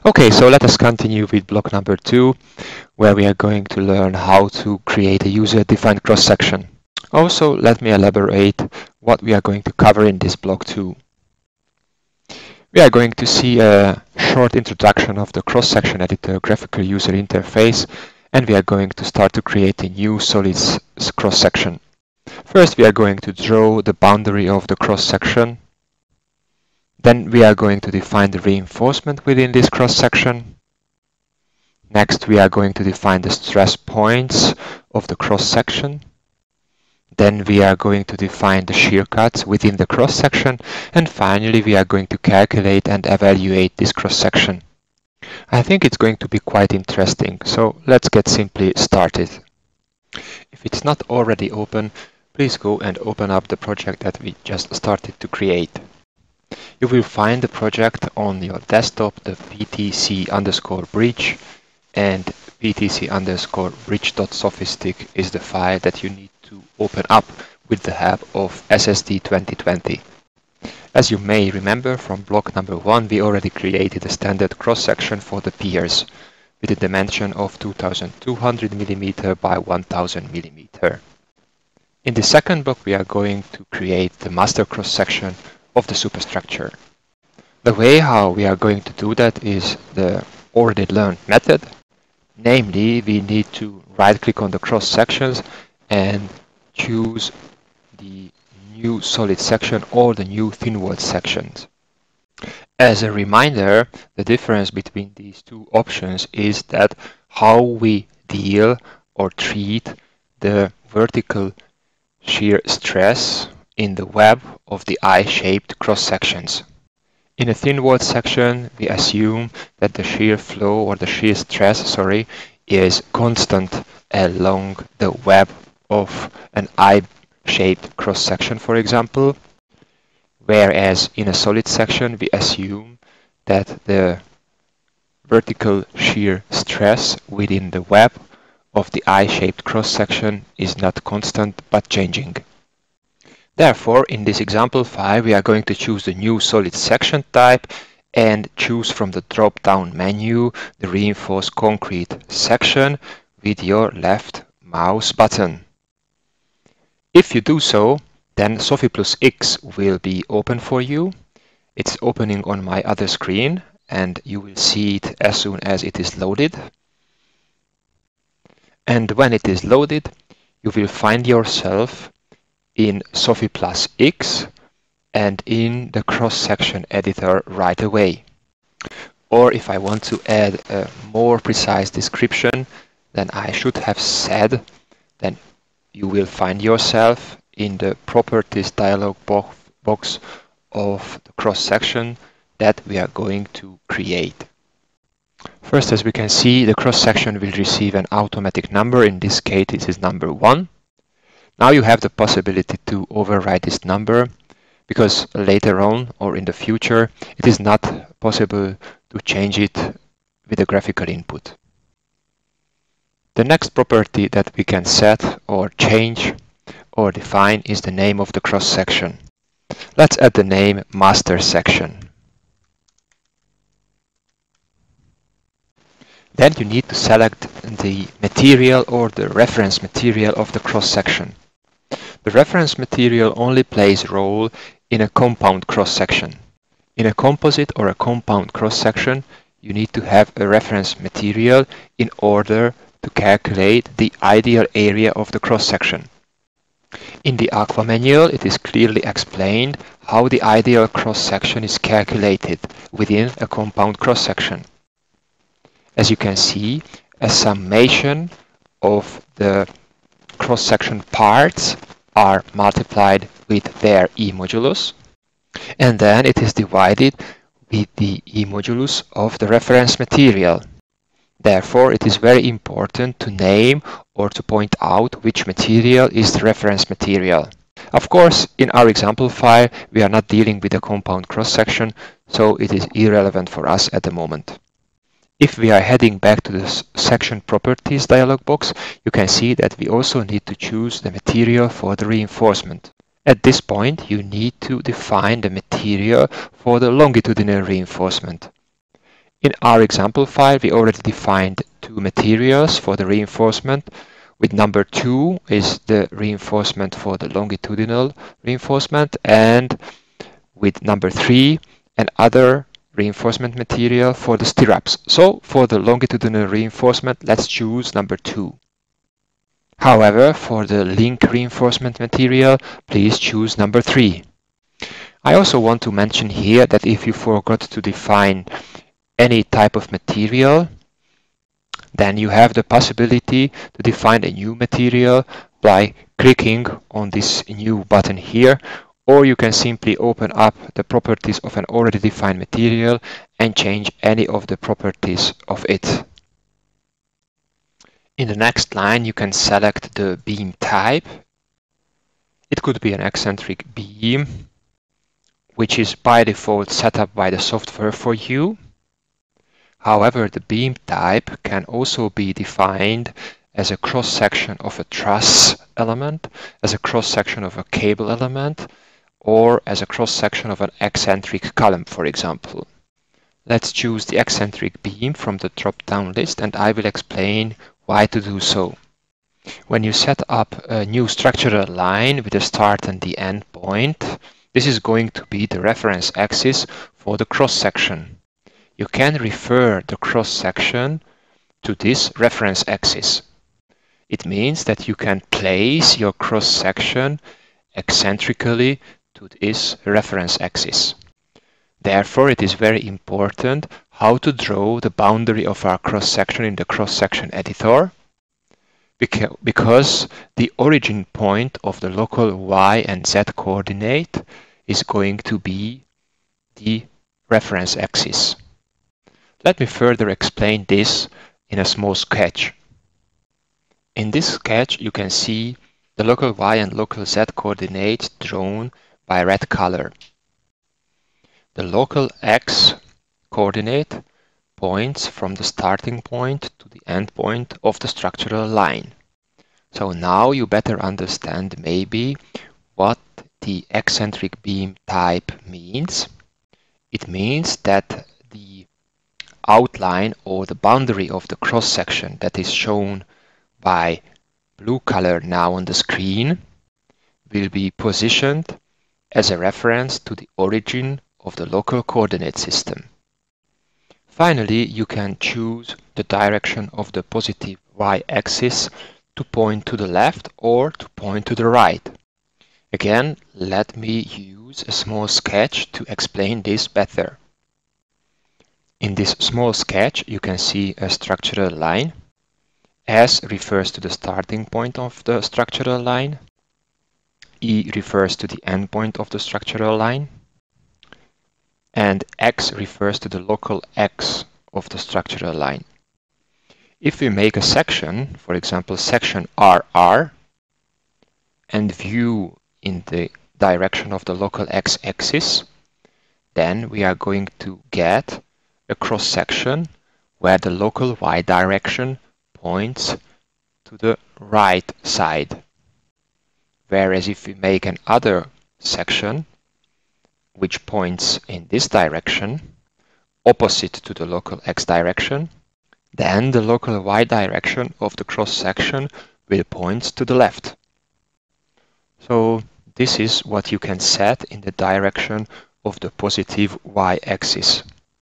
Okay, so let us continue with block number 2, where we are going to learn how to create a user-defined cross-section. Also, let me elaborate what we are going to cover in this block 2. We are going to see a short introduction of the cross-section editor graphical user interface, and we are going to start to create a new solid cross-section. First, we are going to draw the boundary of the cross-section. Then we are going to define the reinforcement within this cross-section. Next, we are going to define the stress points of the cross-section. Then we are going to define the shear cuts within the cross-section. And finally, we are going to calculate and evaluate this cross-section. I think it's going to be quite interesting, so let's get simply started. If it's not already open, please go and open up the project that we just started to create. You will find the project on your desktop, the ptc_bridge, and ptc_bridge.sophistic is the file that you need to open up with the help of SSD 2020. As you may remember from block number 1, we already created a standard cross-section for the piers with a dimension of 2200 mm by 1000 mm. In the second block, we are going to create the master cross-section of the superstructure. The way how we are going to do that is the already learned method. Namely, we need to right-click on the cross-sections and choose the new solid section or the new thin wall sections. As a reminder, the difference between these two options is that how we deal or treat the vertical shear stress in the web of the eye-shaped cross-sections. In a thin wall section, we assume that the shear flow or the shear stress, is constant along the web of an eye-shaped cross-section, for example, whereas in a solid section, we assume that the vertical shear stress within the web of the eye-shaped cross-section is not constant but changing. Therefore, in this example file, we are going to choose the new solid section type and choose from the drop-down menu the reinforced concrete section with your left mouse button. If you do so, then Sophi Plus X will be open for you. It's opening on my other screen, and you will see it as soon as it is loaded. And when it is loaded, you will find yourself in Sophi Plus X and in the cross-section editor right away. Or if I want to add a more precise description than I should have said, then you will find yourself in the properties dialog box of the cross-section that we are going to create. First, as we can see, the cross-section will receive an automatic number. In this case, it is number 1. Now you have the possibility to override this number because later on or in the future it is not possible to change it with a graphical input. The next property that we can set or change or define is the name of the cross-section. Let's add the name master section. Then you need to select the material or the reference material of the cross-section. The reference material only plays a role in a compound cross-section. In a composite or a compound cross-section, you need to have a reference material in order to calculate the ideal area of the cross-section. In the Aqua manual, it is clearly explained how the ideal cross-section is calculated within a compound cross-section. As you can see, a summation of the cross-section parts are multiplied with their E modulus, and then it is divided with the E modulus of the reference material. Therefore, it is very important to name or to point out which material is the reference material. Of course, in our example file, we are not dealing with a compound cross-section, so it is irrelevant for us at the moment. If we are heading back to the section properties dialog box, you can see that we also need to choose the material for the reinforcement. At this point, you need to define the material for the longitudinal reinforcement. In our example file, we already defined two materials for the reinforcement. With number 2 is the reinforcement for the longitudinal reinforcement, and with number 3, another reinforcement material for the stirrups. So for the longitudinal reinforcement, let's choose number 2. However, for the link reinforcement material, please choose number 3. I also want to mention here that if you forgot to define any type of material, then you have the possibility to define a new material by clicking on this new button here, or you can simply open up the properties of an already defined material and change any of the properties of it. In the next line, you can select the beam type. It could be an eccentric beam, which is by default set up by the software for you. However, the beam type can also be defined as a cross-section of a truss element, as a cross-section of a cable element, or as a cross-section of an eccentric column, for example. Let's choose the eccentric beam from the drop-down list, and I will explain why to do so. When you set up a new structural line with a start and the end point, this is going to be the reference axis for the cross-section. You can refer the cross-section to this reference axis. It means that you can place your cross-section eccentrically to this reference axis. Therefore, it is very important how to draw the boundary of our cross-section in the cross-section editor, because the origin point of the local y and z coordinate is going to be the reference axis. Let me further explain this in a small sketch. In this sketch, you can see the local y and local z coordinates drawn by red color. The local x coordinate points from the starting point to the end point of the structural line. So now you better understand maybe what the eccentric beam type means. It means that the outline or the boundary of the cross-section that is shown by blue color now on the screen will be positioned as a reference to the origin of the local coordinate system. Finally, you can choose the direction of the positive y-axis to point to the left or to point to the right. Again, let me use a small sketch to explain this better. In this small sketch, you can see a structural line. S refers to the starting point of the structural line. E refers to the end point of the structural line. And X refers to the local X of the structural line. If we make a section, for example, section RR, and view in the direction of the local x-axis, then we are going to get a cross-section where the local y direction points to the right side. Whereas if we make another section which points in this direction, opposite to the local x direction, then the local y direction of the cross-section will point to the left. So this is what you can set in the direction of the positive y-axis.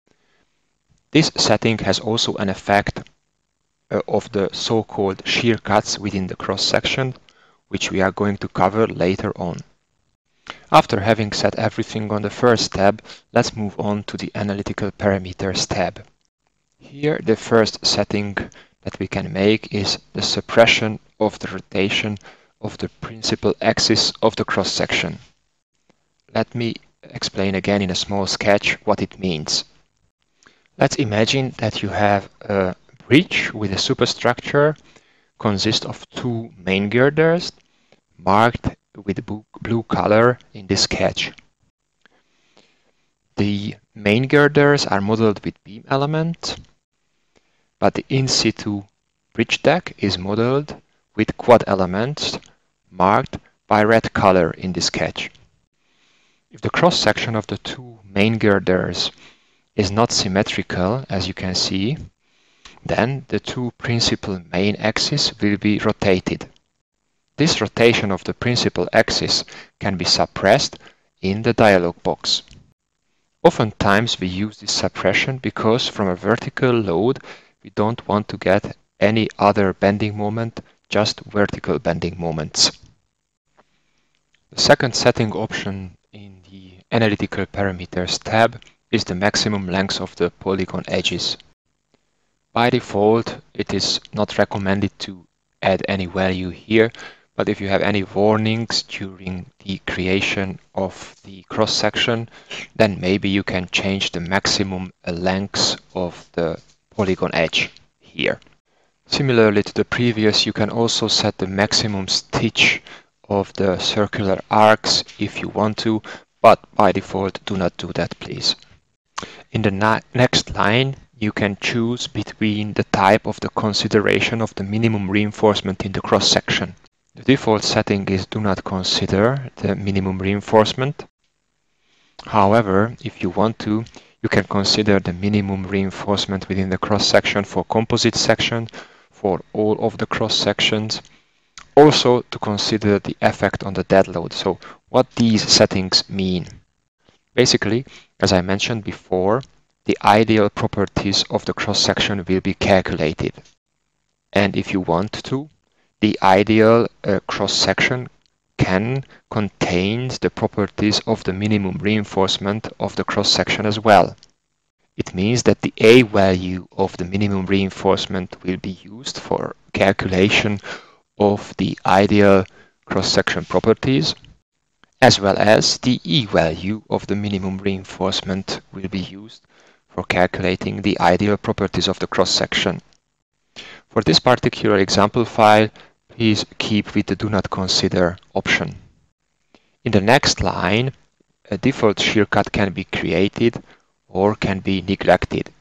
This setting has also an effect of the so-called shear cuts within the cross-section, which we are going to cover later on. After having set everything on the first tab, let's move on to the Analytical Parameters tab. Here, the first setting that we can make is the suppression of the rotation of the principal axis of the cross-section. Let me explain again in a small sketch what it means. Let's imagine that you have a bridge with a superstructure consists of two main girders marked with blue color in this sketch. The main girders are modeled with beam elements, but the in-situ bridge deck is modeled with quad elements marked by red color in this sketch. If the cross-section of the two main girders is not symmetrical, as you can see, then the two principal main axes will be rotated. This rotation of the principal axis can be suppressed in the dialog box. Oftentimes we use this suppression because from a vertical load we don't want to get any other bending moment, just vertical bending moments. The second setting option in the Analytical Parameters tab is the maximum length of the polygon edges. By default, it is not recommended to add any value here, but if you have any warnings during the creation of the cross-section, then maybe you can change the maximum length of the polygon edge here. Similarly to the previous, you can also set the maximum stitch of the circular arcs if you want to, but by default do not do that, please. In the next line, you can choose between the type of the consideration of the minimum reinforcement in the cross-section. The default setting is do not consider the minimum reinforcement. However, if you want to, you can consider the minimum reinforcement within the cross-section for composite section, for all of the cross-sections. Also to consider the effect on the dead load. So what these settings mean. Basically, as I mentioned before, the ideal properties of the cross-section will be calculated. And if you want to, the ideal cross-section can contain the properties of the minimum reinforcement of the cross-section as well. It means that the A value of the minimum reinforcement will be used for calculation of the ideal cross-section properties, as well as the E value of the minimum reinforcement will be used for calculating the ideal properties of the cross-section. For this particular example file, please keep with the do not consider option. In the next line, a default shear cut can be created or can be neglected.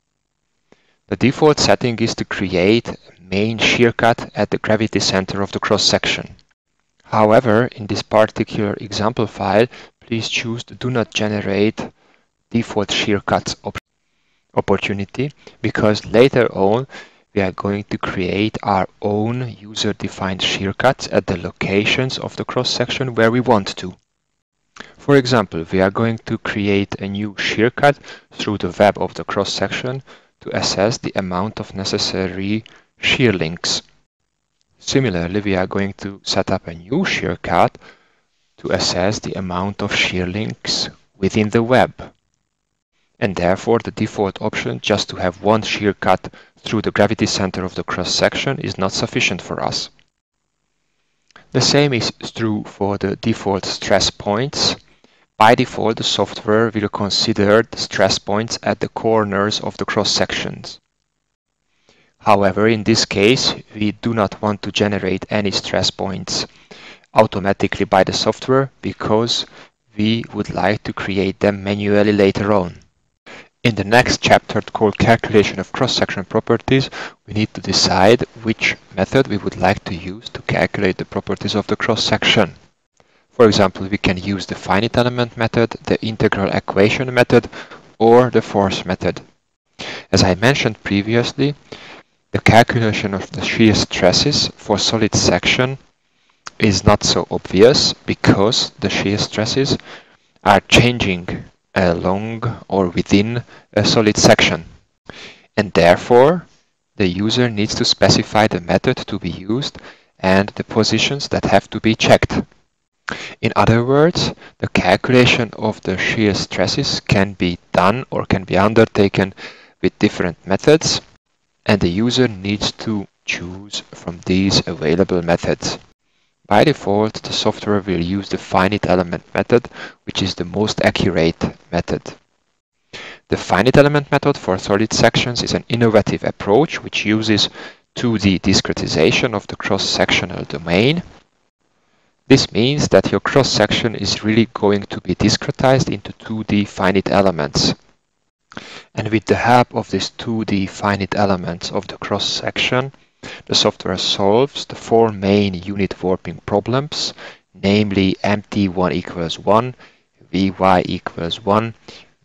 The default setting is to create a main shear cut at the gravity center of the cross-section. However, in this particular example file, please choose the do not generate default shear cuts opportunity, because later on we are going to create our own user-defined shear cuts at the locations of the cross-section where we want to. For example, we are going to create a new shear cut through the web of the cross-section to assess the amount of necessary shear links. Similarly, we are going to set up a new shear cut to assess the amount of shear links within the web. And therefore, the default option just to have one shear cut through the gravity center of the cross-section is not sufficient for us. The same is true for the default stress points. By default, the software will consider the stress points at the corners of the cross-sections. However, in this case, we do not want to generate any stress points automatically by the software because we would like to create them manually later on. In the next chapter called Calculation of Cross-Section Properties, we need to decide which method we would like to use to calculate the properties of the cross-section. For example, we can use the finite element method, the integral equation method, or the force method. As I mentioned previously, the calculation of the shear stresses for solid section is not so obvious because the shear stresses are changing along or within a solid section. And therefore, the user needs to specify the method to be used and the positions that have to be checked. In other words, the calculation of the shear stresses can be done or can be undertaken with different methods, and the user needs to choose from these available methods. By default, the software will use the finite element method, which is the most accurate method. The finite element method for solid sections is an innovative approach which uses 2D discretization of the cross-sectional domain. This means that your cross-section is really going to be discretized into 2D finite elements. And with the help of these 2D finite elements of the cross-section, the software solves the four main unit warping problems, namely mt1 equals 1, vy equals 1,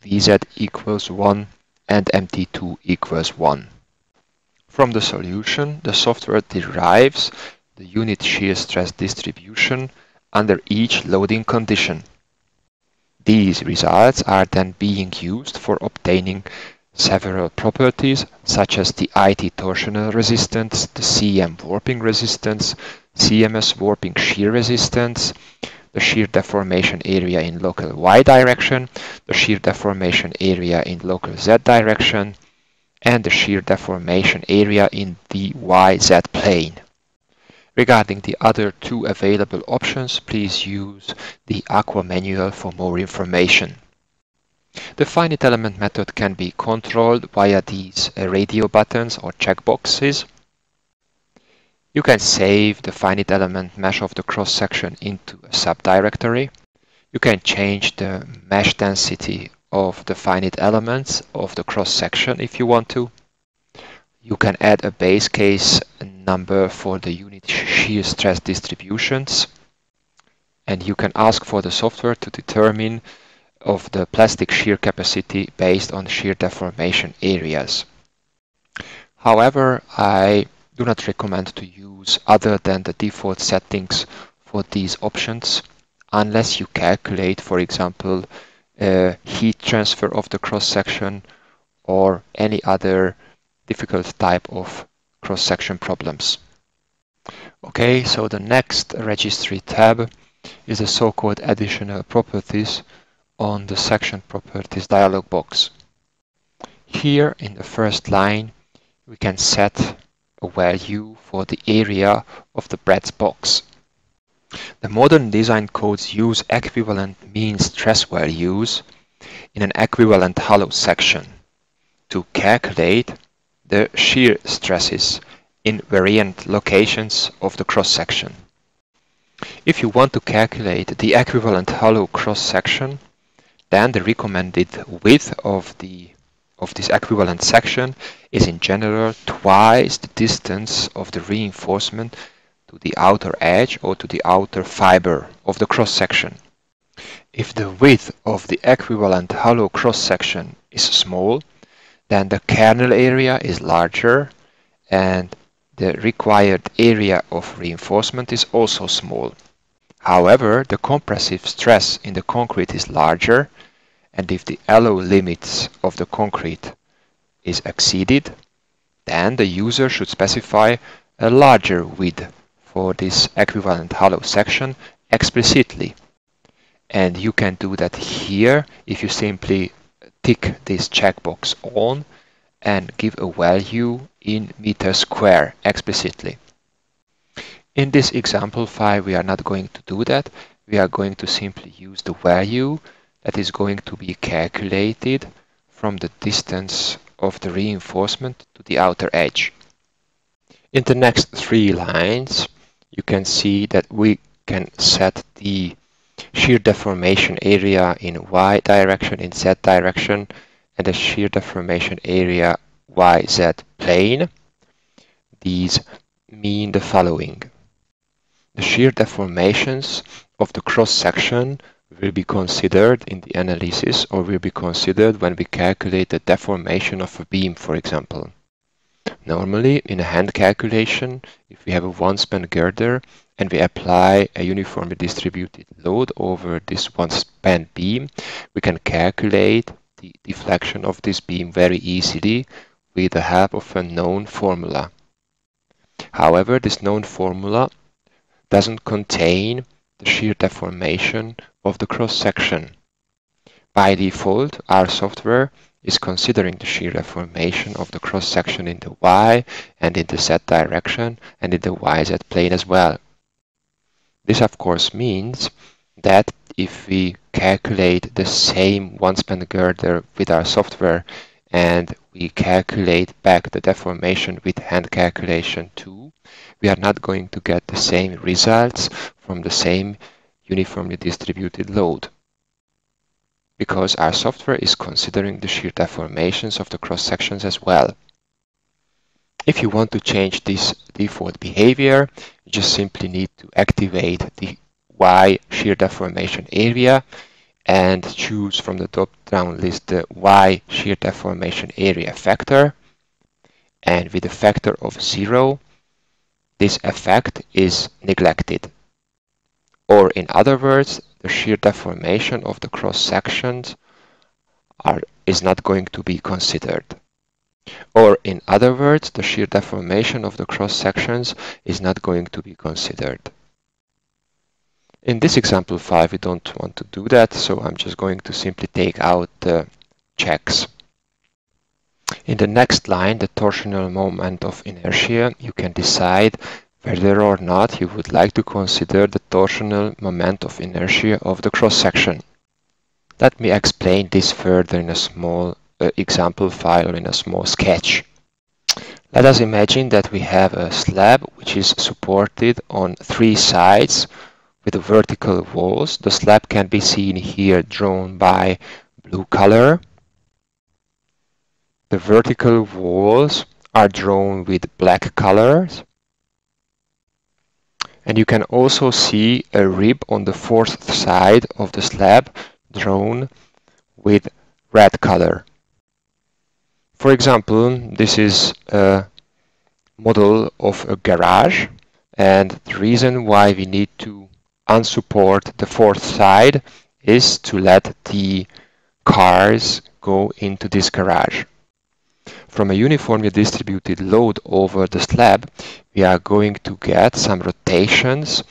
Vz equals 1 and mt2 equals 1. From the solution, the software derives the unit shear stress distribution under each loading condition. These results are then being used for obtaining several properties such as the IT torsional resistance, the CM warping resistance, CMS warping shear resistance, the shear deformation area in local Y direction, the shear deformation area in local Z direction, and the shear deformation area in the YZ plane. Regarding the other two available options, please use the Aqua manual for more information. The finite element method can be controlled via these radio buttons or checkboxes. You can save the finite element mesh of the cross-section into a subdirectory. You can change the mesh density of the finite elements of the cross-section if you want to. You can add a base case number for the unit shear stress distributions, and you can ask for the software to determine of the plastic shear capacity based on shear deformation areas. However, I do not recommend to use other than the default settings for these options unless you calculate, for example, heat transfer of the cross-section or any other difficult type of cross-section problems. Okay, so the next registry tab is the so-called additional properties on the section properties dialog box. Here in the first line, we can set a value for the area of the breadth box. The modern design codes use equivalent mean stress values in an equivalent hollow section to calculate the shear stresses in variant locations of the cross-section. If you want to calculate the equivalent hollow cross-section, then the recommended width of this equivalent section is in general twice the distance of the reinforcement to the outer edge or to the outer fiber of the cross-section. If the width of the equivalent hollow cross-section is small, then the kernel area is larger and the required area of reinforcement is also small. However, the compressive stress in the concrete is larger, and if the alloy limits of the concrete is exceeded, then the user should specify a larger width for this equivalent hollow section explicitly. And you can do that here if you simply tick this checkbox on and give a value in meters square explicitly. In this example file, we are not going to do that. We are going to simply use the value that is going to be calculated from the distance of the reinforcement to the outer edge. In the next three lines, you can see that we can set the shear deformation area in Y direction, in Z direction, and the shear deformation area YZ plane. These mean the following. The shear deformations of the cross-section will be considered in the analysis or will be considered when we calculate the deformation of a beam, for example. Normally, in a hand calculation, if we have a one-span girder and we apply a uniformly distributed load over this one-span beam, we can calculate the deflection of this beam very easily with the help of a known formula. However, this known formula doesn't contain the shear deformation of the cross-section. By default, our software is considering the shear deformation of the cross-section in the Y and in the Z direction and in the YZ plane as well. This of course means that if we calculate the same one-span girder with our software and we calculate back the deformation with hand calculation too, we are not going to get the same results from the same uniformly distributed load, because our software is considering the shear deformations of the cross-sections as well. If you want to change this default behavior, you just simply need to activate the Y shear deformation area and choose from the drop-down list the Y shear deformation area factor, and with a factor of 0, this effect is neglected. Or in other words, the shear deformation of the cross-sections is not going to be considered. Or in other words, the shear deformation of the cross-sections is not going to be considered. In this example 5, we don't want to do that, so I'm just going to simply take out the checks. In the next line, the torsional moment of inertia, you can decide whether or not you would like to consider the torsional moment of inertia of the cross-section. Let me explain this further in a small example file or in a small sketch. Let us imagine that we have a slab which is supported on 3 sides with vertical walls. The slab can be seen here drawn by blue color. The vertical walls are drawn with black colors. And you can also see a rib on the 4th side of the slab drawn with red color. For example, this is a model of a garage, and the reason why we need to unsupport the 4th side is to let the cars go into this garage. From a uniformly distributed load over the slab, we are going to get some rotations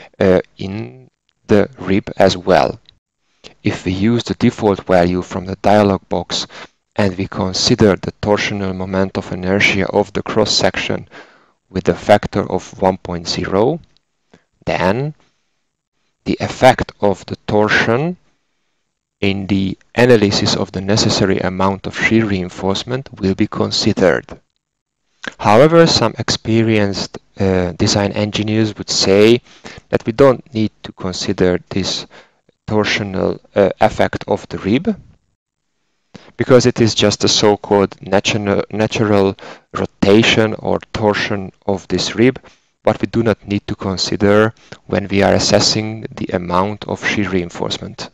in the rib as well. If we use the default value from the dialog box and we consider the torsional moment of inertia of the cross-section with a factor of 1.0, then the effect of the torsion in the analysis of the necessary amount of shear reinforcement will be considered. However, some experienced design engineers would say that we don't need to consider this torsional effect of the rib, because it is just a so-called natural rotation or torsion of this rib, what we do not need to consider when we are assessing the amount of shear reinforcement.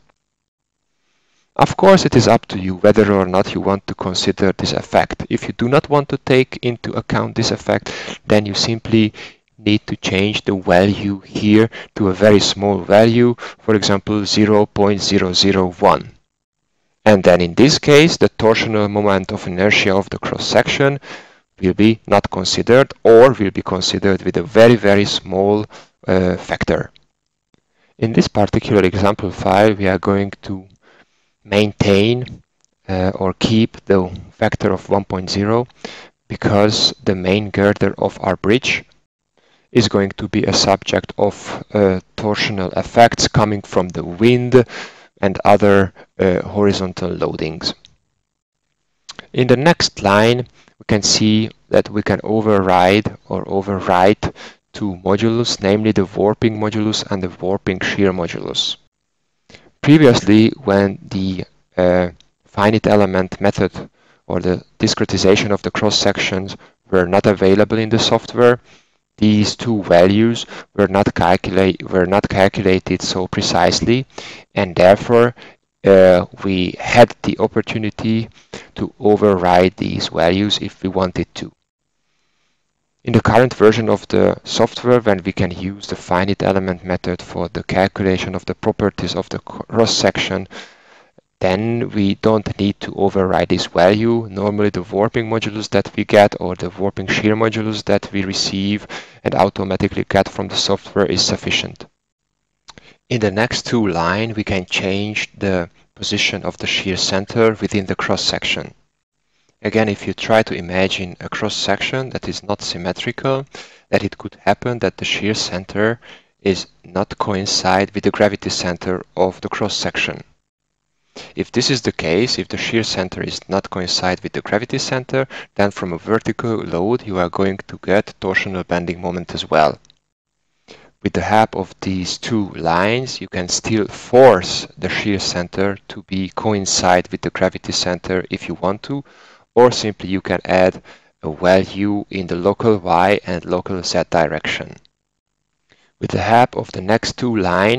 Of course, it is up to you whether or not you want to consider this effect. If you do not want to take into account this effect, then you simply need to change the value here to a very small value, for example 0.001. And then in this case, the torsional moment of inertia of the cross-section will be not considered, or will be considered with a very, very small factor. In this particular example file, we are going to maintain or keep the factor of 1.0 because the main girder of our bridge is going to be a subject of torsional effects coming from the wind and other horizontal loadings. In the next line, we can see that we can override or overwrite 2 modulus, namely the warping modulus and the warping shear modulus. Previously, when the finite element method or the discretization of the cross-sections were not available in the software, these 2 values were not calculated so precisely, and therefore we had the opportunity to override these values if we wanted to. In the current version of the software, when we can use the finite element method for the calculation of the properties of the cross-section, then we don't need to override this value. Normally the warping modulus that we get or the warping shear modulus that we receive and automatically get from the software is sufficient. In the next 2 lines, we can change the position of the shear center within the cross-section. Again, if you try to imagine a cross-section that is not symmetrical, that it could happen that the shear center is not coincide with the gravity center of the cross-section. If this is the case, if the shear center is not coincide with the gravity center, then from a vertical load you are going to get torsional bending moment as well. With the help of these 2 lines, you can still force the shear center to be coincide with the gravity center if you want to, or simply you can add a value in the local y and local z direction. With the help of the next 2 lines,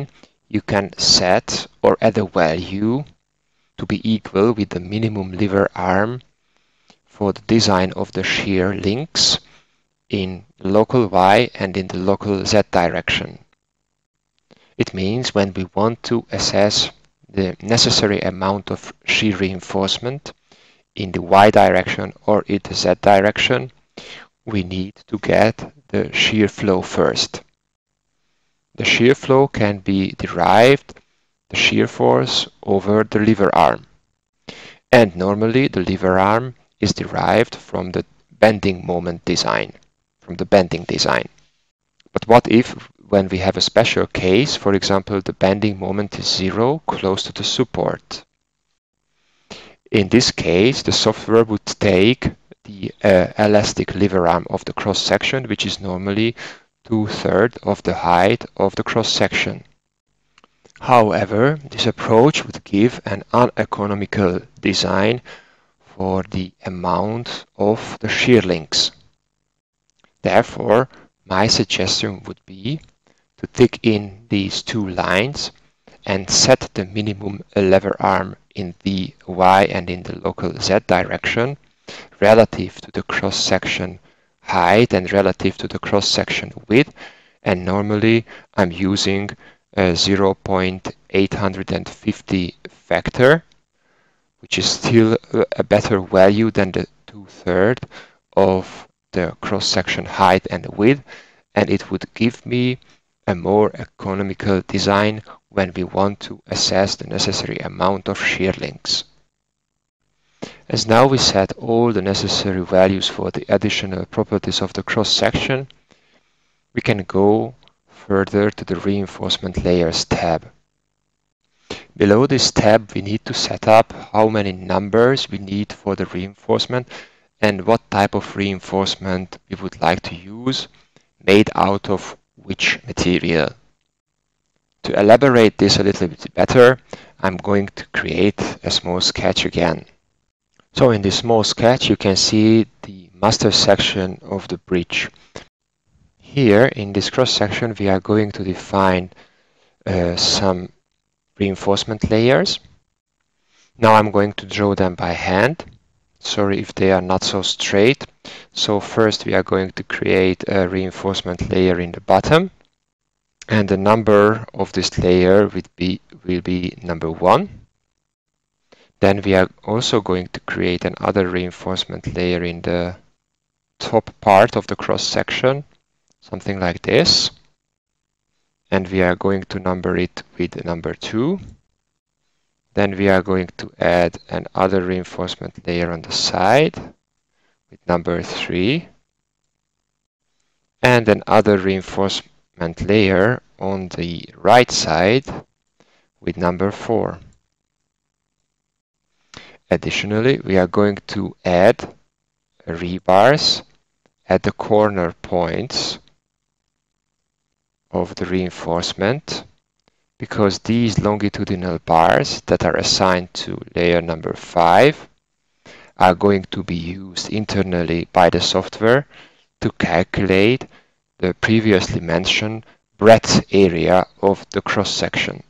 you can set or add a value to be equal with the minimum lever arm for the design of the shear links in local Y and in the local Z direction. It means when we want to assess the necessary amount of shear reinforcement in the Y direction or in the Z direction, we need to get the shear flow first. The shear flow can be derived, the shear force, over the lever arm. And normally the lever arm is derived from the bending moment design, from the bending design. But what if, when we have a special case, for example, the bending moment is 0 close to the support? In this case, the software would take the elastic lever arm of the cross section, which is normally 2/3 of the height of the cross section. However, this approach would give an uneconomical design for the amount of the shear links. Therefore, my suggestion would be to take in these two lines and set the minimum lever arm in the Y and in the local Z direction relative to the cross-section height and relative to the cross-section width, and normally I'm using a 0.850 factor, which is still a better value than the 2/3 of the cross-section height and width, and it would give me a more economical design when we want to assess the necessary amount of shear links. As now we set all the necessary values for the additional properties of the cross-section, we can go further to the Reinforcement Layers tab. Below this tab, we need to set up how many numbers we need for the reinforcement and what type of reinforcement we would like to use, made out of which material. To elaborate this a little bit better, I'm going to create a small sketch again. So in this small sketch, you can see the master section of the bridge. Here in this cross section, we are going to define some reinforcement layers. Now I'm going to draw them by hand. Sorry if they are not so straight. So first we are going to create a reinforcement layer in the bottom, and the number of this layer will be number 1. Then we are also going to create another reinforcement layer in the top part of the cross section, something like this. And we are going to number it with number 2. Then we are going to add another reinforcement layer on the side with number 3. And another reinforcement layer on the right side with number 4. Additionally, we are going to add rebars at the corner points of the reinforcement, because these longitudinal bars that are assigned to layer number 5 are going to be used internally by the software to calculate the previously mentioned breadth area of the cross section.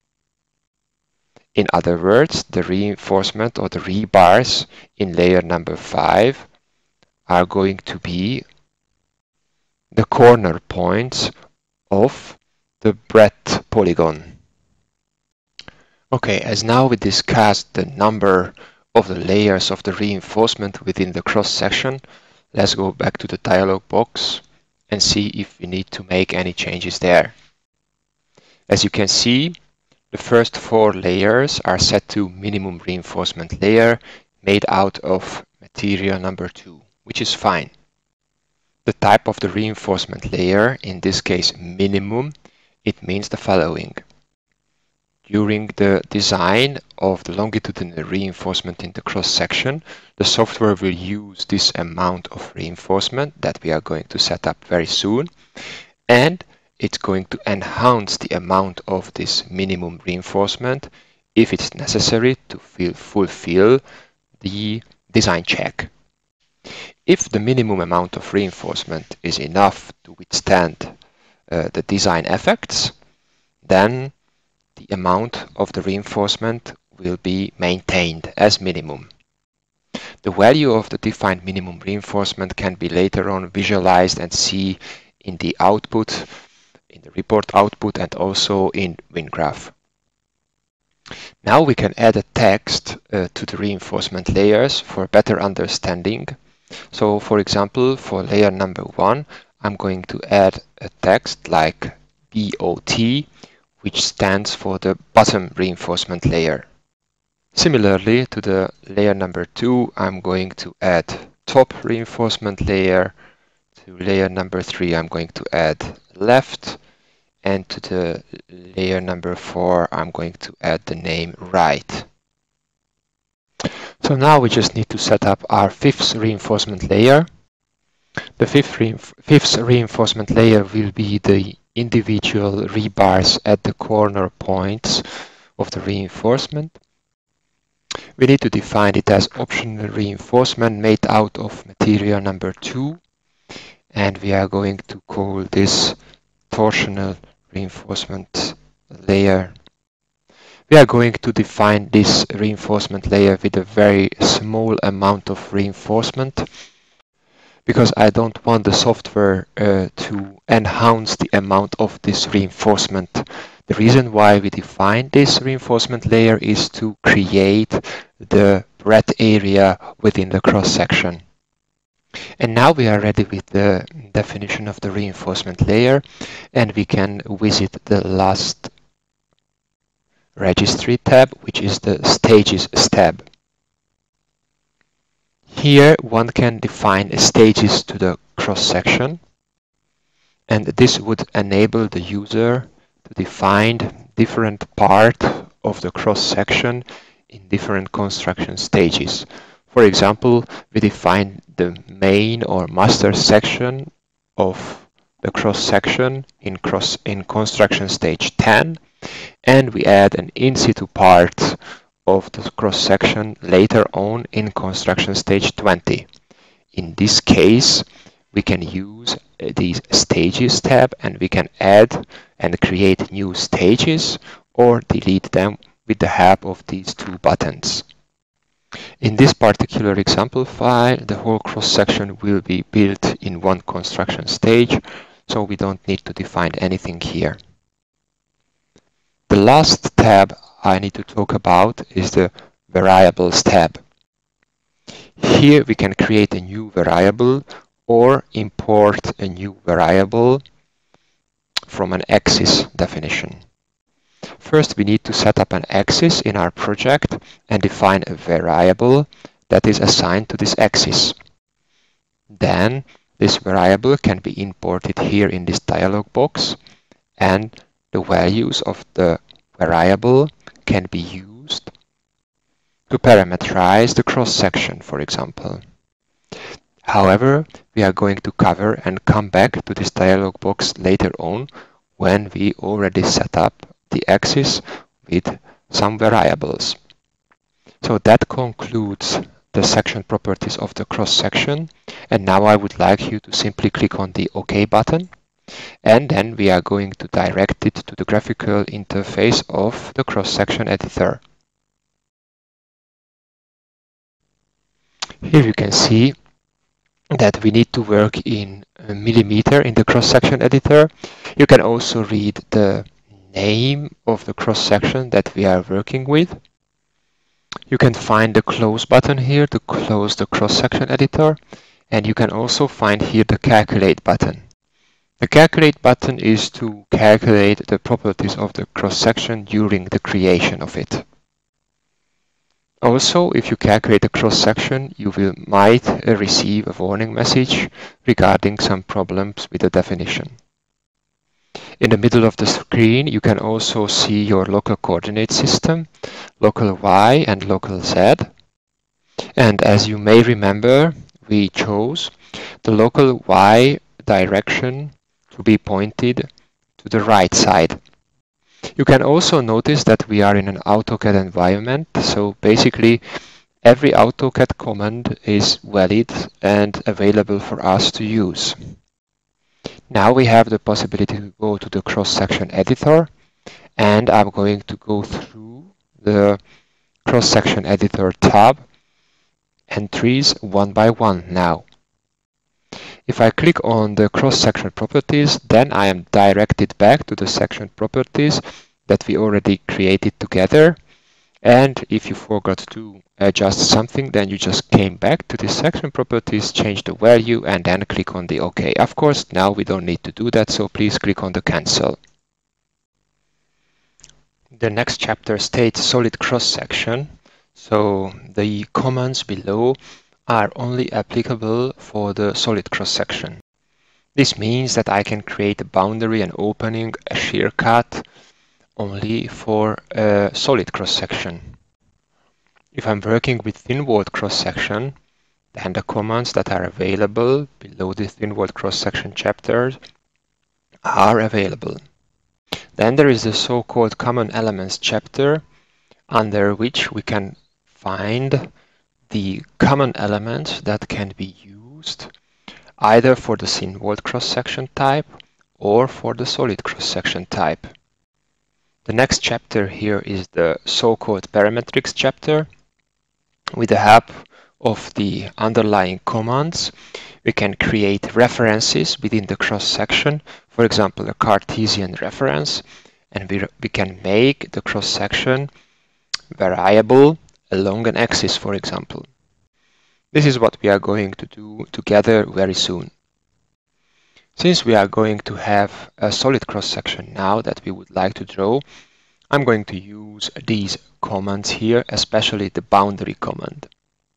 In other words, the reinforcement or the rebars in layer number 5 are going to be the corner points of the breadth polygon. Okay, as now we discussed the number of the layers of the reinforcement within the cross section, let's go back to the dialog box and see if we need to make any changes there. As you can see, the first 4 layers are set to minimum reinforcement layer made out of material number 2, which is fine. The type of the reinforcement layer, in this case minimum, it means the following. During the design of the longitudinal reinforcement in the cross section, the software will use this amount of reinforcement that we are going to set up very soon, and it's going to enhance the amount of this minimum reinforcement if it's necessary to fulfill the design check. If the minimum amount of reinforcement is enough to withstand the design effects, then the amount of the reinforcement will be maintained as minimum. The value of the defined minimum reinforcement can be later on visualized and see in the output, in the report output, and also in WinGraph. Now we can add a text to the reinforcement layers for better understanding. So for example, for layer number 1, I'm going to add a text like BOT, which stands for the bottom reinforcement layer. Similarly to the layer number 2, I'm going to add top reinforcement layer. To layer number 3, I'm going to add left. And to the layer number 4, I'm going to add the name right. So now we just need to set up our 5th reinforcement layer. The 5th reinforcement layer will be the individual rebars at the corner points of the reinforcement. We need to define it as optional reinforcement made out of material number 2. And we are going to call this torsional reinforcement layer. We are going to define this reinforcement layer with a very small amount of reinforcement because I don't want the software to enhance the amount of this reinforcement. The reason why we define this reinforcement layer is to create the breadth area within the cross-section. And now we are ready with the definition of the reinforcement layer, and we can visit the last registry tab, which is the Stages tab. Here one can define stages to the cross-section, and this would enable the user to define different parts of the cross-section in different construction stages. For example, we define the main or master section of the cross-section in construction stage 10, and we add an in-situ part of the cross-section later on in construction stage 20. In this case, we can use these Stages tab, and we can add and create new stages or delete them with the help of these two buttons. In this particular example file, the whole cross-section will be built in one construction stage, so we don't need to define anything here. The last tab I need to talk about is the Variables tab. Here we can create a new variable or import a new variable from an axis definition. First, we need to set up an axis in our project and define a variable that is assigned to this axis. Then, this variable can be imported here in this dialog box, and the values of the variable can be used to parameterize the cross-section, for example. However, we are going to cover and come back to this dialog box later on when we already set up the axis with some variables. So that concludes the section properties of the cross-section, and now I would like you to simply click on the OK button, and then we are going to direct it to the graphical interface of the cross-section editor. Here you can see that we need to work in millimeter in the cross-section editor. You can also read the name of the cross-section that we are working with. You can find the close button here to close the cross-section editor, and you can also find here the calculate button. The calculate button is to calculate the properties of the cross-section during the creation of it. Also, if you calculate the cross-section, you might receive a warning message regarding some problems with the definition. In the middle of the screen, you can also see your local coordinate system, local Y and local Z. And as you may remember, we chose the local Y direction to be pointed to the right side. You can also notice that we are in an AutoCAD environment, so basically every AutoCAD command is valid and available for us to use. Now we have the possibility to go to the cross-section editor and I'm going to go through the cross-section editor tab entries one by one now. If I click on the cross-section properties, then I am directed back to the section properties that we already created together. And if you forgot to adjust something, then you just came back to the section properties, change the value, and then click on the OK. Of course, now we don't need to do that, so please click on the cancel. The next chapter states solid cross-section, so the commands below are only applicable for the solid cross-section. This means that I can create a boundary, an opening, a shear cut only for a solid cross-section. If I'm working with thin-walled cross-section, then the commands that are available below the thin-walled cross-section chapter are available. Then there is the so-called common elements chapter, under which we can find the common elements that can be used either for the thin-walled cross-section type or for the solid cross-section type. The next chapter here is the so-called parametrics chapter. With the help of the underlying commands, we can create references within the cross-section, for example, a Cartesian reference, and we can make the cross-section variable along an axis, for example. This is what we are going to do together very soon. Since we are going to have a solid cross-section now that we would like to draw, I'm going to use these commands here, especially the boundary command.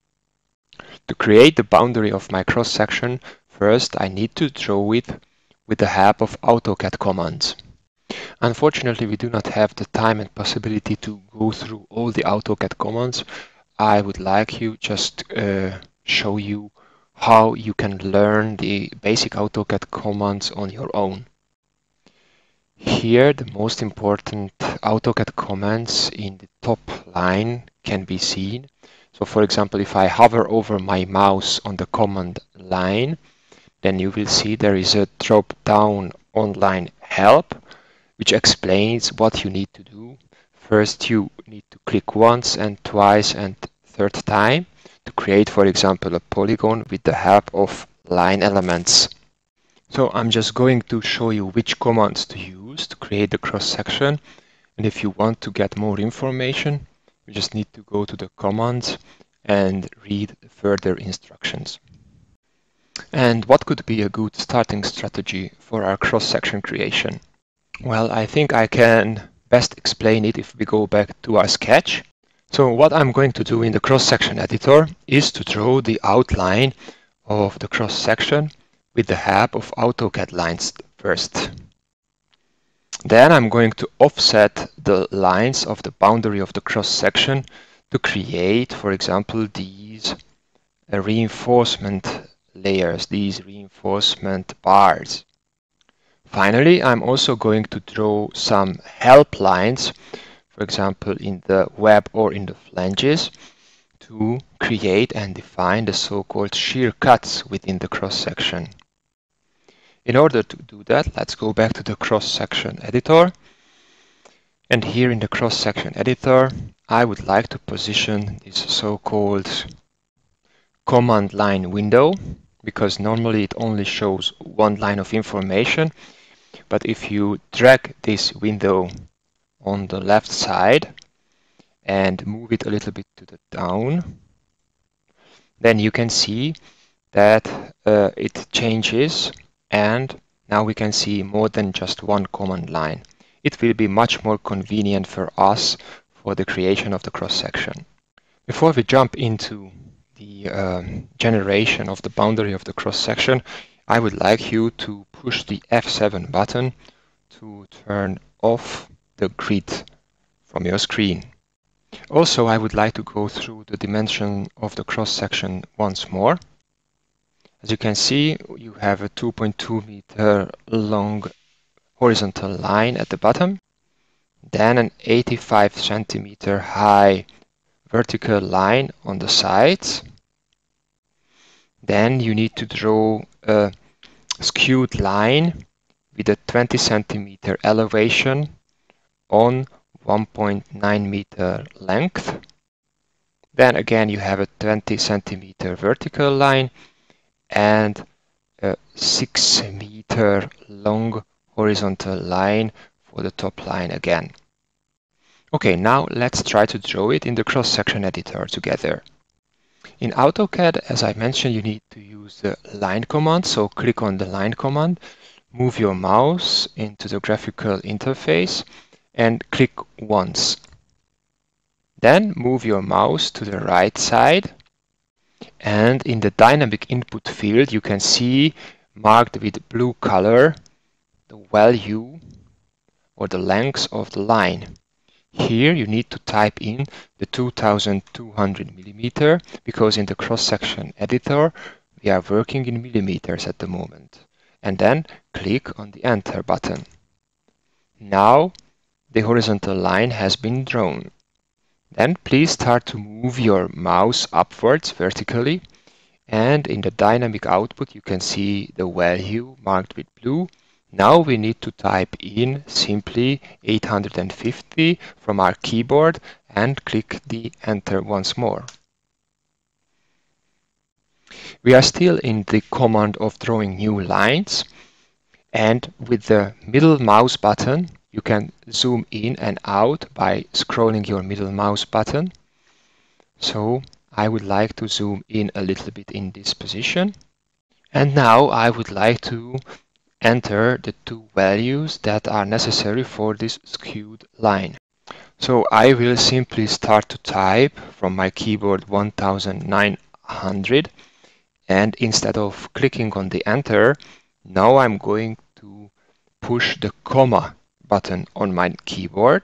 To create the boundary of my cross-section, first I need to draw it with the help of AutoCAD commands. Unfortunately, we do not have the time and possibility to go through all the AutoCAD commands. I would like to just show you how you can learn the basic AutoCAD commands on your own. Here, the most important AutoCAD commands in the top line can be seen. So for example, if I hover over my mouse on the command line, then you will see there is a drop down online help, which explains what you need to do. First, you need to click once and twice and third time to create, for example, a polygon with the help of line elements. So I'm just going to show you which commands to use to create the cross-section. And if you want to get more information, you just need to go to the commands and read further instructions. And what could be a good starting strategy for our cross-section creation? Well, I think I can best explain it if we go back to our sketch. So what I'm going to do in the cross-section editor is to draw the outline of the cross-section with the help of AutoCAD lines first. Then I'm going to offset the lines of the boundary of the cross-section to create, for example, these reinforcement layers, these reinforcement bars. Finally, I'm also going to draw some help lines, for example, in the web or in the flanges, to create and define the so-called shear cuts within the cross-section. In order to do that, let's go back to the cross-section editor. And here in the cross-section editor, I would like to position this so-called command line window, because normally it only shows one line of information. But if you drag this window on the left side and move it a little bit to the down, then you can see that it changes, and now we can see more than just one command line. It will be much more convenient for us for the creation of the cross-section. Before we jump into the generation of the boundary of the cross-section, I would like you to push the F7 button to turn off the grid from your screen. Also, I would like to go through the dimension of the cross-section once more. As you can see, you have a 2.2 meter long horizontal line at the bottom, then an 85 centimeter high vertical line on the sides. Then you need to draw a skewed line with a 20 centimeter elevation on 1.9 meter length. Then again you have a 20 centimeter vertical line and a 6 meter long horizontal line for the top line again. Okay, now let's try to draw it in the cross-section editor together. In AutoCAD, as I mentioned, you need to use the line command, so click on the line command, move your mouse into the graphical interface and click once. Then move your mouse to the right side, and in the dynamic input field you can see marked with blue color the value or the length of the line. Here you need to type in the 2200 millimeter because in the cross-section editor we are working in millimeters at the moment. And then click on the enter button. Now the horizontal line has been drawn. Then please start to move your mouse upwards vertically, and in the dynamic output you can see the value marked with blue. Now we need to type in simply 850 from our keyboard and click the enter once more. We are still in the command of drawing new lines, and with the middle mouse button you can zoom in and out by scrolling your middle mouse button. So I would like to zoom in a little bit in this position. And now I would like to enter the two values that are necessary for this skewed line. So I will simply start to type from my keyboard 1900, and instead of clicking on the enter, now I'm going to push the comma button on my keyboard.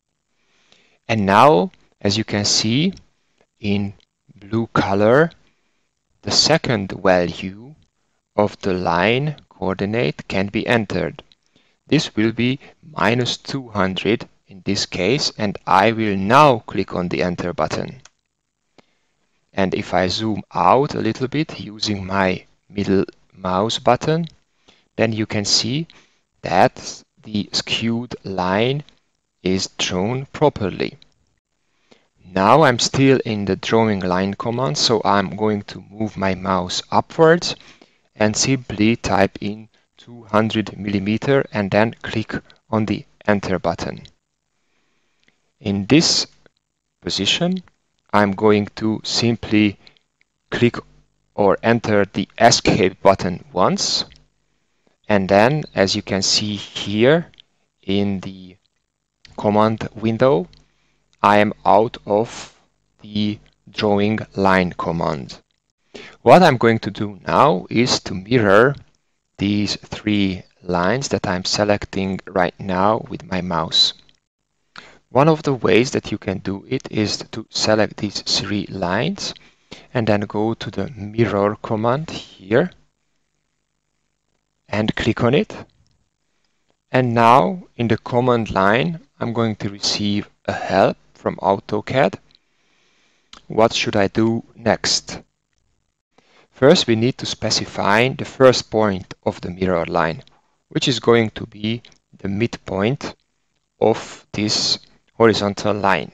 And now, as you can see in blue color, the second value of the line coordinate can be entered. This will be -200 in this case, and I will now click on the enter button. And if I zoom out a little bit using my middle mouse button, then you can see that the skewed line is drawn properly. Now I'm still in the drawing line command, so I'm going to move my mouse upwards and simply type in 200 millimeter and then click on the enter button. In this position, I'm going to simply click or enter the escape button once. And then, as you can see here in the command window, I am out of the drawing line command. What I'm going to do now is to mirror these three lines that I'm selecting right now with my mouse. One of the ways that you can do it is to select these three lines and then go to the mirror command here and click on it. And now in the command line, I'm going to receive a help from AutoCAD. What should I do next? First, we need to specify the first point of the mirror line, which is going to be the midpoint of this horizontal line.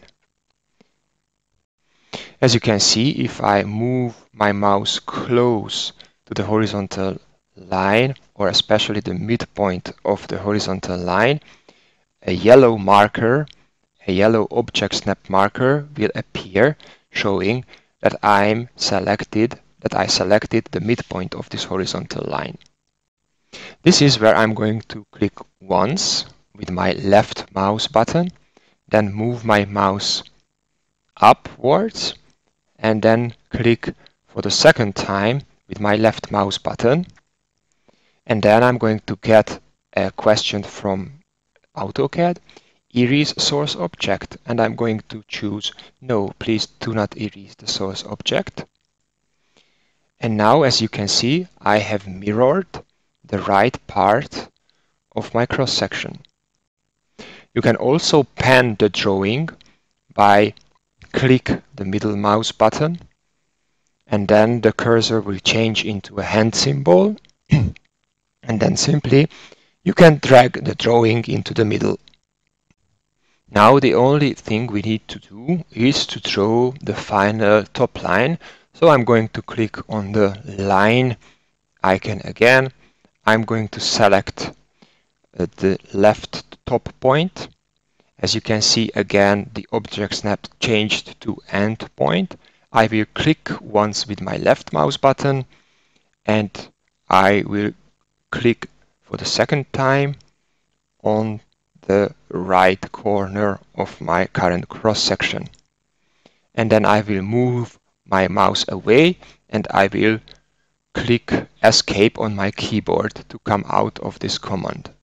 As you can see, if I move my mouse close to the horizontal line, or especially the midpoint of the horizontal line, a yellow marker, a yellow object snap marker will appear showing that I selected the midpoint of this horizontal line. This is where I'm going to click once with my left mouse button, then move my mouse upwards and then click for the second time with my left mouse button. And then I'm going to get a question from AutoCAD, erase source object, and I'm going to choose no, please do not erase the source object. And now, as you can see, I have mirrored the right part of my cross section. You can also pan the drawing by click the middle mouse button, and then the cursor will change into a hand symbol, and then simply you can drag the drawing into the middle. Now the only thing we need to do is to draw the final top line. So I'm going to click on the line icon again. I'm going to select the left top point. As you can see, again, the object snap changed to end point. I will click once with my left mouse button, and I will click for the second time on the right corner of my current cross section. And then I will move my mouse away, and I will click Escape on my keyboard to come out of this command.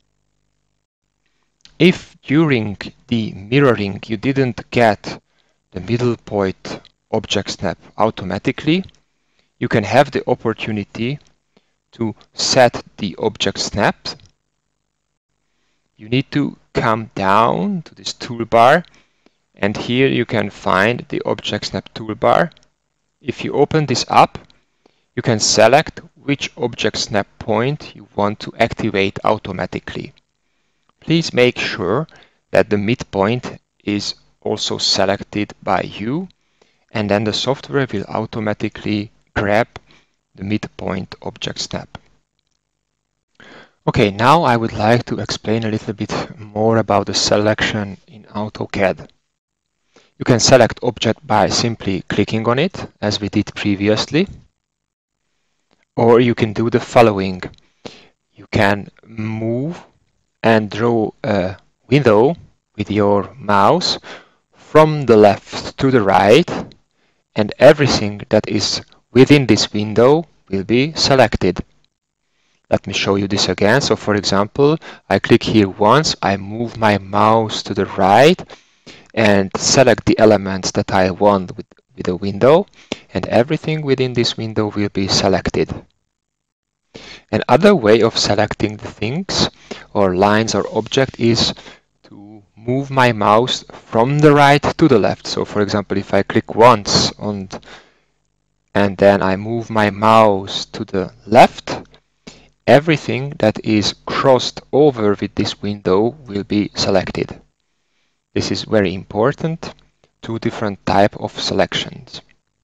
If during the mirroring you didn't get the middle point object snap automatically, you can have the opportunity to set the object snap. You need to come down to this toolbar, and here you can find the object snap toolbar. If you open this up, you can select which object snap point you want to activate automatically. Please make sure that the midpoint is also selected by you, and then the software will automatically grab the midpoint object snap. Okay, now I would like to explain a little bit more about the selection in AutoCAD. You can select object by simply clicking on it, as we did previously, or you can do the following. You can move and draw a window with your mouse from the left to the right, and everything that is within this window will be selected. Let me show you this again. So for example, I click here once, I move my mouse to the right and select the elements that I want with the window, and everything within this window will be selected. Another way of selecting the things or lines or object is to move my mouse from the right to the left. So for example, if I click once and then I move my mouse to the left, everything that is crossed over with this window will be selected. This is very important. Two different types of selections.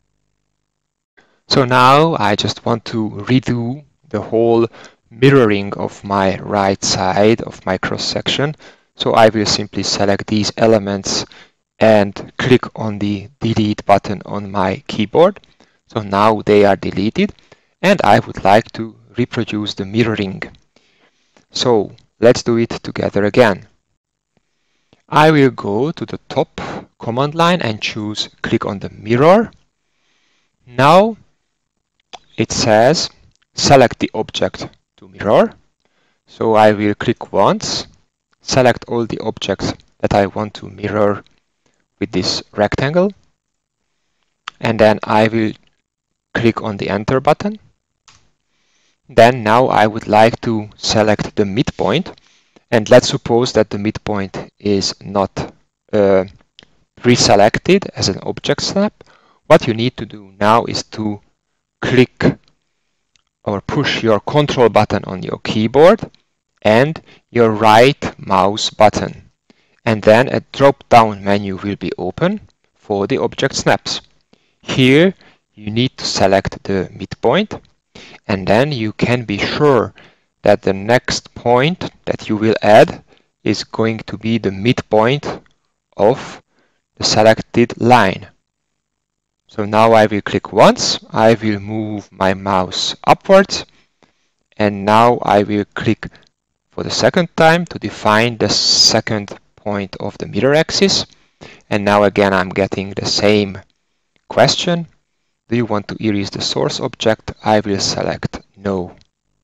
So now I just want to redo the whole mirroring of my right side of my cross section. So I will simply select these elements and click on the delete button on my keyboard. So now they are deleted, and I would like to reproduce the mirroring. So let's do it together again. I will go to the top command line and choose click on the mirror. Now it says select the object to mirror. So I will click once, select all the objects that I want to mirror with this rectangle, and then I will click on the enter button. Then now I would like to select the midpoint, and let's suppose that the midpoint is not pre-selected as an object snap. What you need to do now is to click or push your control button on your keyboard and your right mouse button, and then a drop-down menu will be open for the object snaps. Here you need to select the midpoint, and then you can be sure that the next point that you will add is going to be the midpoint of the selected line. So now I will click once, I will move my mouse upwards, and now I will click for the second time to define the second point of the mirror axis. And now again I'm getting the same question. Do you want to erase the source object? I will select no.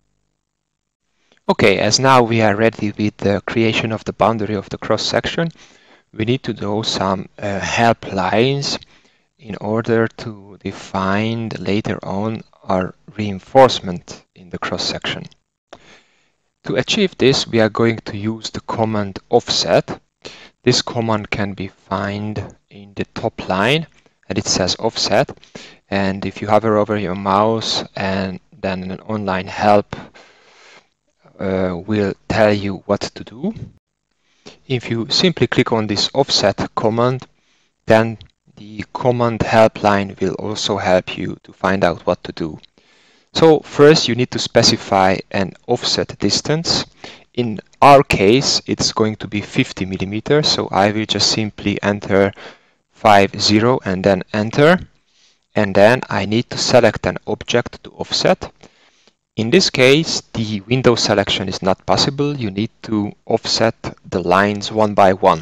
Okay, as now we are ready with the creation of the boundary of the cross section, we need to do some help lines in order to define later on our reinforcement in the cross section. To achieve this, we are going to use the command offset. This command can be found in the top line, and it says offset. And if you hover over your mouse, and then an online help will tell you what to do. if you simply click on this offset command, then the command help line will also help you to find out what to do. So first you need to specify an offset distance. In our case, it's going to be 50 millimeters, so I will just simply enter 50 and then enter. And then I need to select an object to offset. In this case, the window selection is not possible. You need to offset the lines one by one.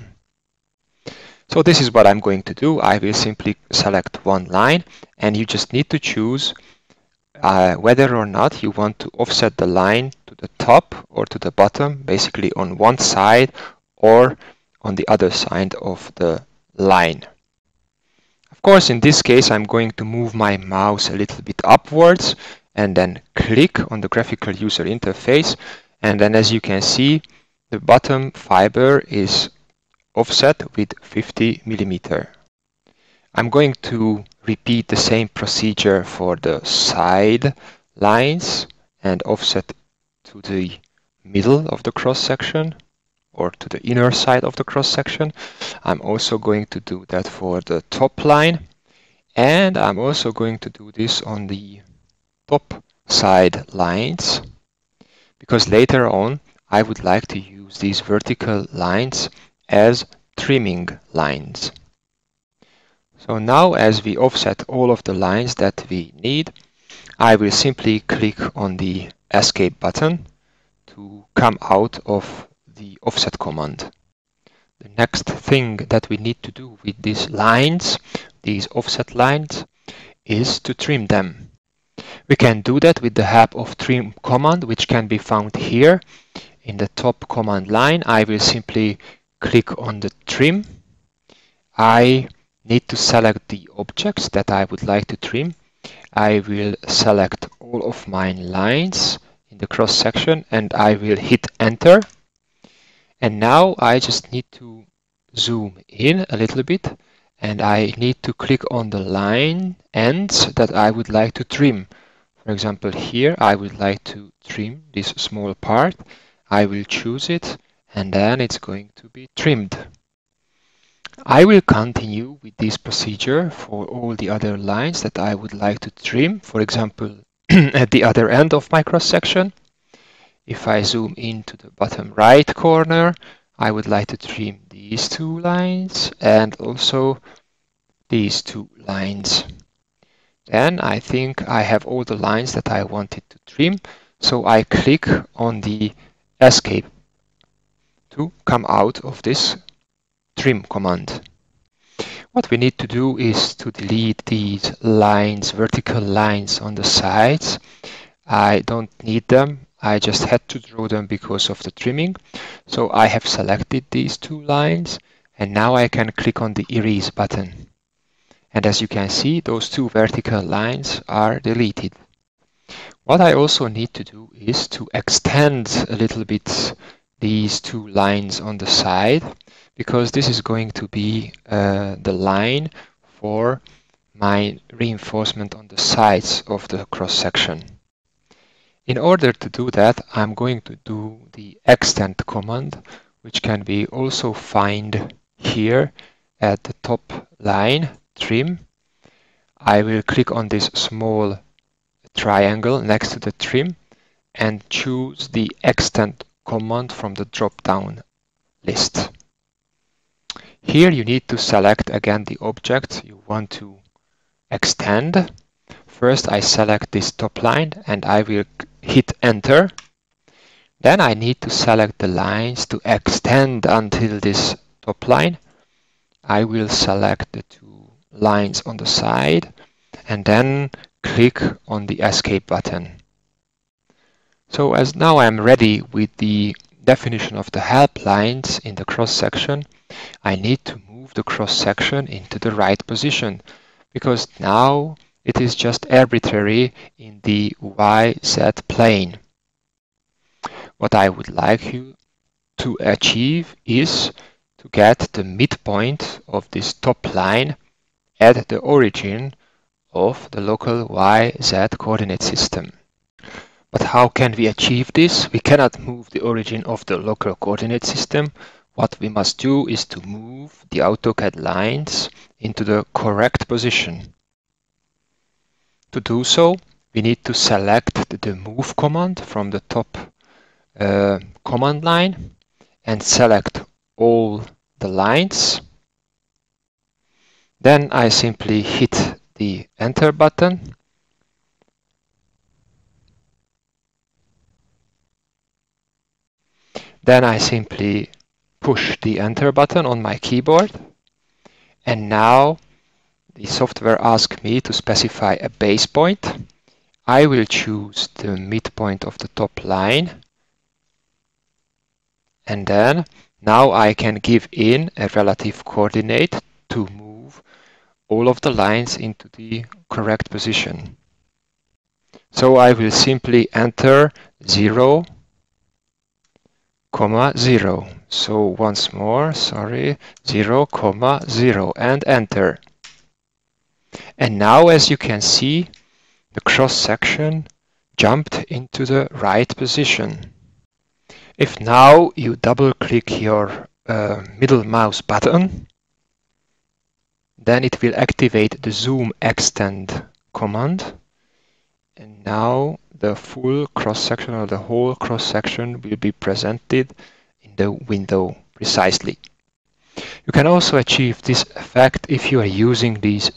So this is what I'm going to do. I will simply select one line, and you just need to choose whether or not you want to offset the line to the top or to the bottom, basically on one side or on the other side of the line. Of course, in this case, I'm going to move my mouse a little bit upwards and then click on the graphical user interface. And then as you can see, the bottom fiber is offset with 50 millimeter. I'm going to repeat the same procedure for the side lines and offset to the middle of the cross section or to the inner side of the cross section. I'm also going to do that for the top line, and I'm also going to do this on the top side lines, because later on I would like to use these vertical lines as trimming lines. So now, as we offset all of the lines that we need, I will simply click on the escape button to come out of the offset command. The next thing that we need to do with these lines, these offset lines, is to trim them. We can do that with the help of trim command, which can be found here in the top command line. I will simply click on the trim. I need to select the objects that I would like to trim. I will select all of my lines in the cross section and I will hit enter. And now I just need to zoom in a little bit and I need to click on the line ends that I would like to trim. For example, here I would like to trim this small part. I will choose it and then it's going to be trimmed. I will continue with this procedure for all the other lines that I would like to trim. For example, at the other end of my cross section, if I zoom into the bottom right corner, I would like to trim these two lines and also these two lines. Then I think I have all the lines that I wanted to trim, so I click on the escape to come out of this trim command. What we need to do is to delete these lines, vertical lines on the sides. I don't need them. I just had to draw them because of the trimming. So I have selected these two lines and now I can click on the erase button. And as you can see, those two vertical lines are deleted. What I also need to do is to extend a little bit these two lines on the side, because this is going to be the line for my reinforcement on the sides of the cross section. In order to do that, I'm going to do the extend command, which can be also found here at the top line, trim. I will click on this small triangle next to the trim and choose the extend command from the drop-down list. Here you need to select again the object you want to extend. First I select this top line and I will hit enter. Then I need to select the lines to extend until this top line. I will select the two lines on the side and then click on the escape button. So as now I'm ready with the definition of the help lines in the cross section, I need to move the cross section into the right position, because now it is just arbitrary in the YZ plane. What I would like you to achieve is to get the midpoint of this top line at the origin of the local YZ coordinate system. But how can we achieve this? We cannot move the origin of the local coordinate system What we must do is to move the AutoCAD lines into the correct position. To do so, we need to select the move command from the top command line and select all the lines. Then I simply hit the enter button. Then I simply push the enter button on my keyboard. And now the software asks me to specify a base point. I will choose the midpoint of the top line. And then now I can give in a relative coordinate to move all of the lines into the correct position. So I will simply enter 0, 0. So once more, 0, 0 and enter. And now, as you can see, the cross section jumped into the right position. If now you double click your middle mouse button, then it will activate the zoom extend command. And now the full cross section or the whole cross section will be presented in the window precisely. You can also achieve this effect if you are using this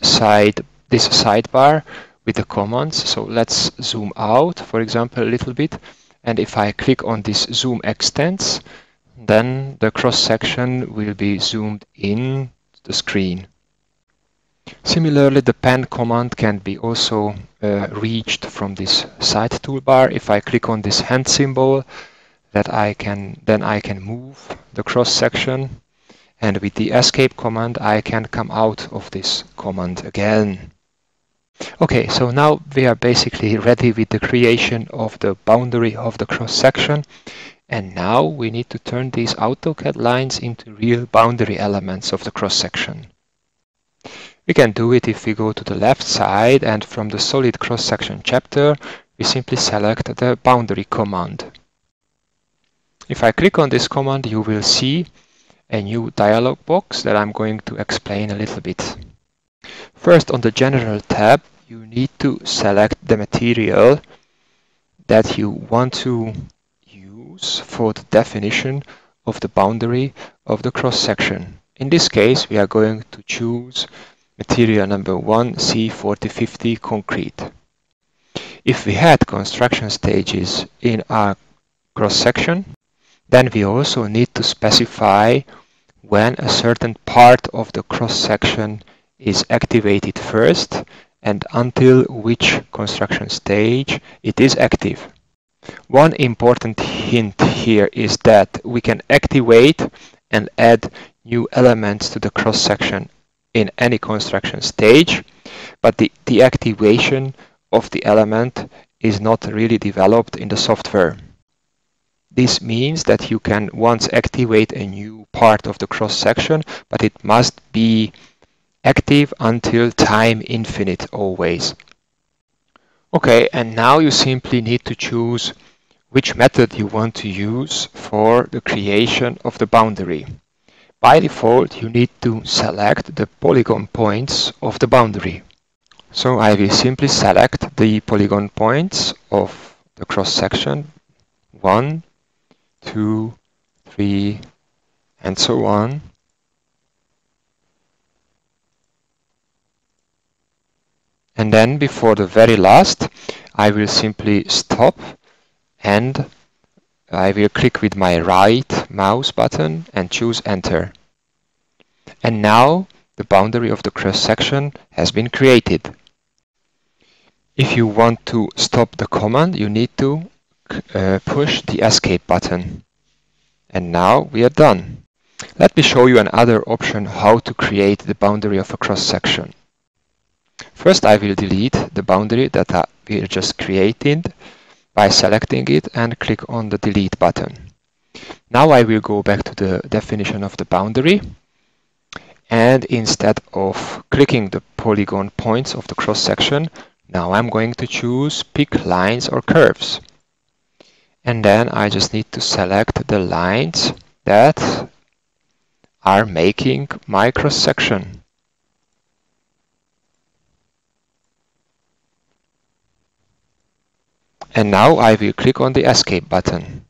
sidebar with the commands. So let's zoom out, for example, a little bit. And if I click on this zoom extends, then the cross section will be zoomed in the screen. Similarly, the pen command can be also reached from this side toolbar. If I click on this hand symbol, then I can move the cross section, and with the escape command I can come out of this command again. Okay, so now we are basically ready with the creation of the boundary of the cross section, and now we need to turn these AutoCAD lines into real boundary elements of the cross section. We can do it if we go to the left side, and from the solid cross-section chapter we simply select the boundary command. If I click on this command, you will see a new dialog box that I'm going to explain a little bit. First, on the General tab, you need to select the material that you want to use for the definition of the boundary of the cross-section. In this case, we are going to choose material number 1, C4050 concrete. If we had construction stages in our cross-section, then we also need to specify when a certain part of the cross-section is activated first and until which construction stage it is active. One important hint here is that we can activate and add new elements to the cross-section in any construction stage, but the deactivation of the element is not really developed in the software. This means that you can once activate a new part of the cross-section, but it must be active until time infinite always. Okay, and now you simply need to choose which method you want to use for the creation of the boundary. By default, you need to select the polygon points of the boundary. So I will simply select the polygon points of the cross-section 1, 2, 3, and so on. And then before the very last, I will simply stop and I will click with my right mouse button and choose enter. And now the boundary of the cross section has been created. If you want to stop the command, you need to push the escape button. And now we are done. Let me show you another option how to create the boundary of a cross section. First, I will delete the boundary that we just created by selecting it and click on the delete button. Now I will go back to the definition of the boundary, and instead of clicking the polygon points of the cross section, now I'm going to choose pick lines or curves. And then I just need to select the lines that are making my cross-section. And now I will click on the Escape button.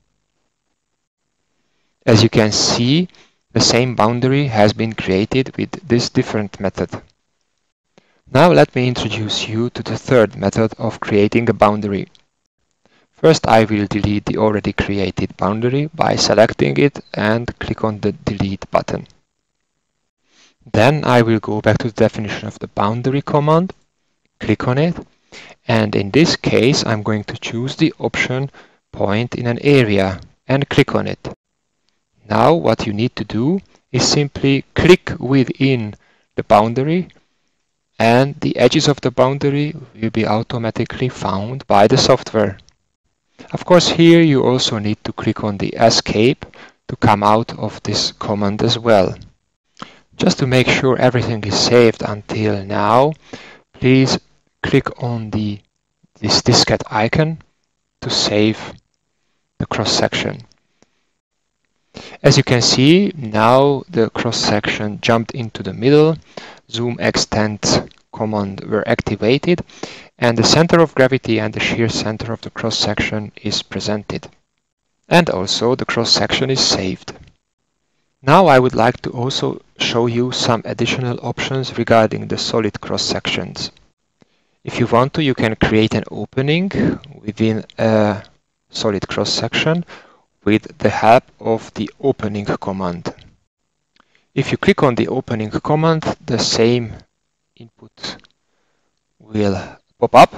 As you can see, the same boundary has been created with this different method. Now let me introduce you to the third method of creating a boundary. First, I will delete the already created boundary by selecting it and click on the Delete button. Then I will go back to the definition of the boundary command, click on it, and in this case I'm going to choose the option Point in an area and click on it. Now what you need to do is simply click within the boundary, and the edges of the boundary will be automatically found by the software. Of course, here you also need to click on the Escape to come out of this command as well. Just to make sure everything is saved until now, please click on this diskette icon to save the cross-section. As you can see, now the cross-section jumped into the middle, zoom extend command were activated, and the center of gravity and the shear center of the cross-section is presented. And also the cross-section is saved. Now I would like to also show you some additional options regarding the solid cross-sections. If you want to, you can create an opening within a solid cross-section with the help of the opening command. If you click on the opening command, the same input will pop up.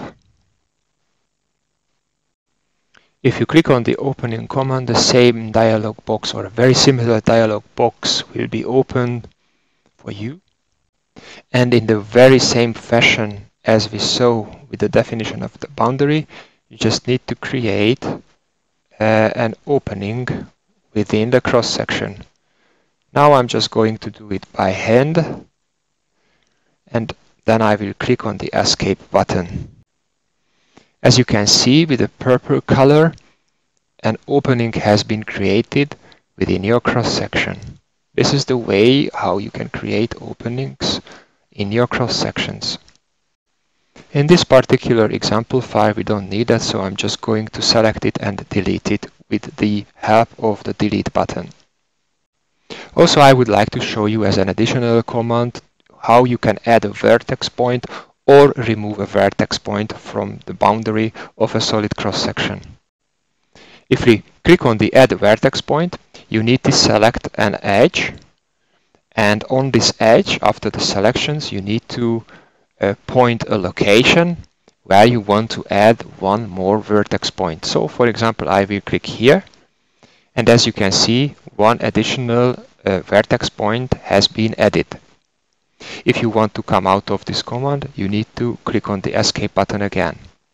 If you click on the opening command, the same dialog box or a very similar dialog box will be opened for you. And in the very same fashion as we saw with the definition of the boundary, you just need to create an opening within the cross-section. Now I'm just going to do it by hand, and then I will click on the Escape button. As you can see, with the purple color, an opening has been created within your cross-section. This is the way how you can create openings in your cross-sections. In this particular example file, we don't need that, so I'm just going to select it and delete it with the help of the Delete button. Also, I would like to show you as an additional command how you can add a vertex point or remove a vertex point from the boundary of a solid cross-section. If we click on the Add Vertex Point, you need to select an edge, and on this edge, after the selections, you need to point a location where you want to add one more vertex point. So for example, I will click here, and as you can see, one additional vertex point has been added. If you want to come out of this command, you need to click on the Escape button again.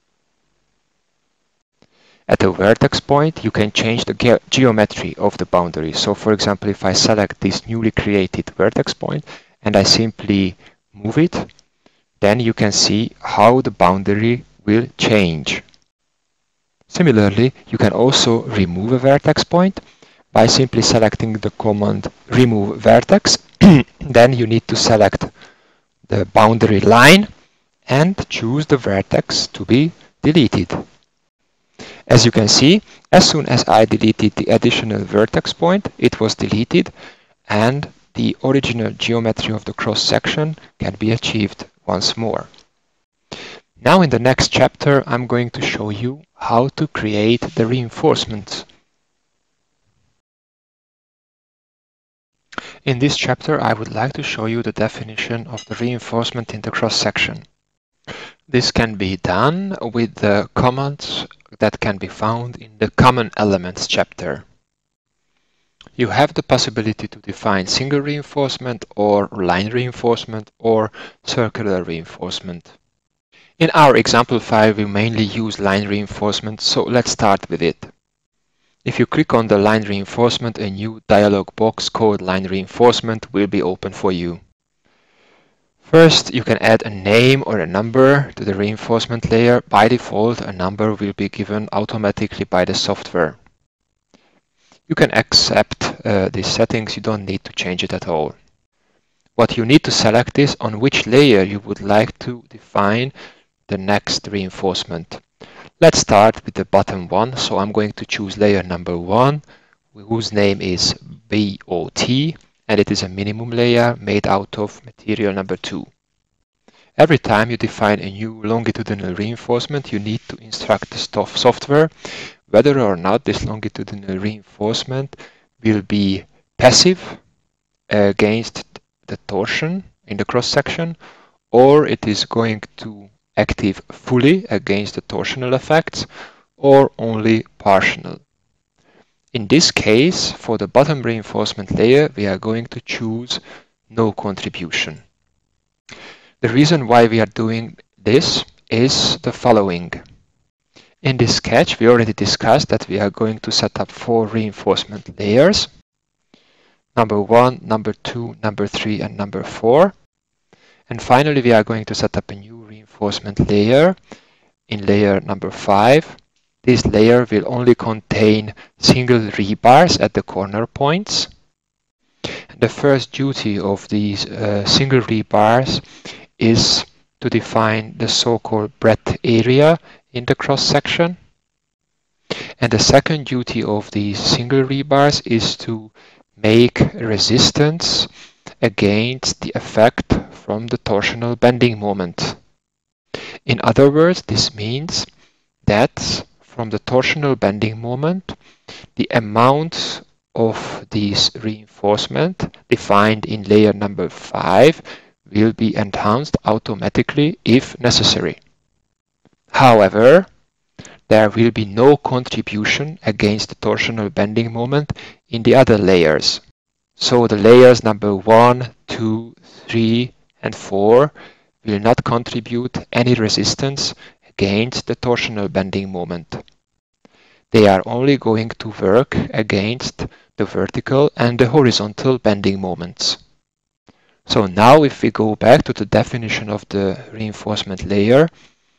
At the vertex point, you can change the geometry of the boundary. So for example, if I select this newly created vertex point and I simply move it, then you can see how the boundary will change. Similarly, you can also remove a vertex point by simply selecting the command Remove Vertex. Then you need to select the boundary line and choose the vertex to be deleted. As you can see, as soon as I deleted the additional vertex point, it was deleted, and the original geometry of the cross-section can be achieved once more. Now in the next chapter, I'm going to show you how to create the reinforcements. In this chapter, I would like to show you the definition of the reinforcement in the cross-section. This can be done with the commands that can be found in the Common Elements chapter. You have the possibility to define single reinforcement or line reinforcement or circular reinforcement. In our example file, we mainly use line reinforcement, so let's start with it. If you click on the line reinforcement, a new dialog box called Line Reinforcement will be open for you. First, you can add a name or a number to the reinforcement layer. By default, a number will be given automatically by the software. You can accept these settings, you don't need to change it at all. What you need to select is on which layer you would like to define the next reinforcement. Let's start with the bottom one, so I'm going to choose layer number 1, whose name is BOT, and it is a minimum layer made out of material number 2. Every time you define a new longitudinal reinforcement, you need to instruct the software whether or not this longitudinal reinforcement will be passive against the torsion in the cross-section, or it is going to active fully against the torsional effects, or only partial. In this case, for the bottom reinforcement layer, we are going to choose no contribution. The reason why we are doing this is the following. In this sketch, we already discussed that we are going to set up 4 reinforcement layers. Number 1, number 2, number 3, and number 4. And finally, we are going to set up a new reinforcement layer in layer number 5. This layer will only contain single rebars at the corner points. And the first duty of these single rebars is to define the so-called breadth area in the cross-section. And the second duty of these single rebars is to make resistance against the effect from the torsional bending moment. In other words, this means that from the torsional bending moment, the amount of this reinforcement defined in layer number 5 will be enhanced automatically if necessary. However, there will be no contribution against the torsional bending moment in the other layers. So the layers number 1, 2, 3, and 4 will not contribute any resistance against the torsional bending moment. They are only going to work against the vertical and the horizontal bending moments. So now if we go back to the definition of the reinforcement layer,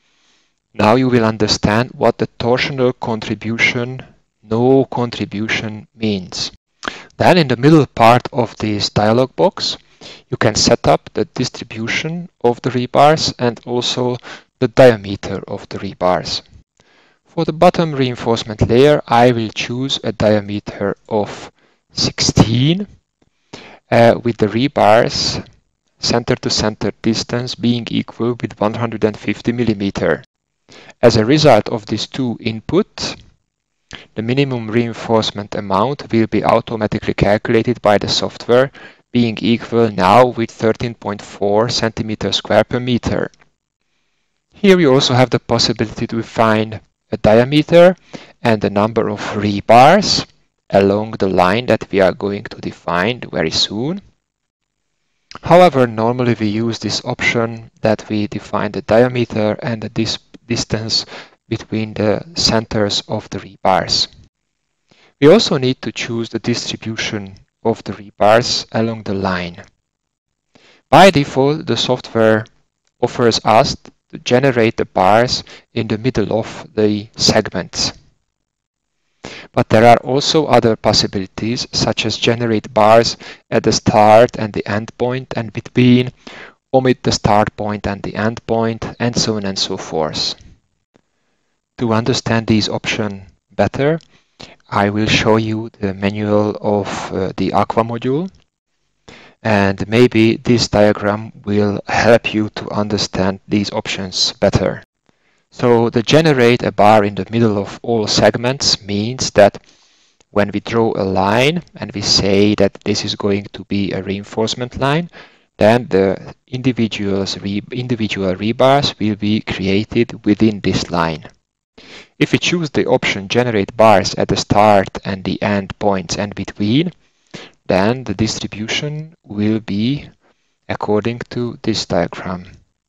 now you will understand what the torsional contribution, no contribution means. Then in the middle part of this dialog box, you can set up the distribution of the rebars and also the diameter of the rebars. For the bottom reinforcement layer, I will choose a diameter of 16 with the rebars center to center distance being equal with 150 millimeter. As a result of these two inputs, the minimum reinforcement amount will be automatically calculated by the software, being equal now with 13.4 centimeters square per meter. Here we also have the possibility to find a diameter and the number of rebars along the line that we are going to define very soon. However, normally we use this option that we define the diameter and the distance between the centers of the rebars. We also need to choose the distribution of the rebars along the line. By default, the software offers us to generate the bars in the middle of the segments. But there are also other possibilities, such as generate bars at the start and the end point and between, omit the start point and the end point, and so on and so forth. To understand these options better, I will show you the manual of the Aqua module, and maybe this diagram will help you to understand these options better. So the generate a bar in the middle of all segments means that when we draw a line and we say that this is going to be a reinforcement line, then the individual rebars will be created within this line. If we choose the option generate bars at the start and the end points and between, then the distribution will be according to this diagram.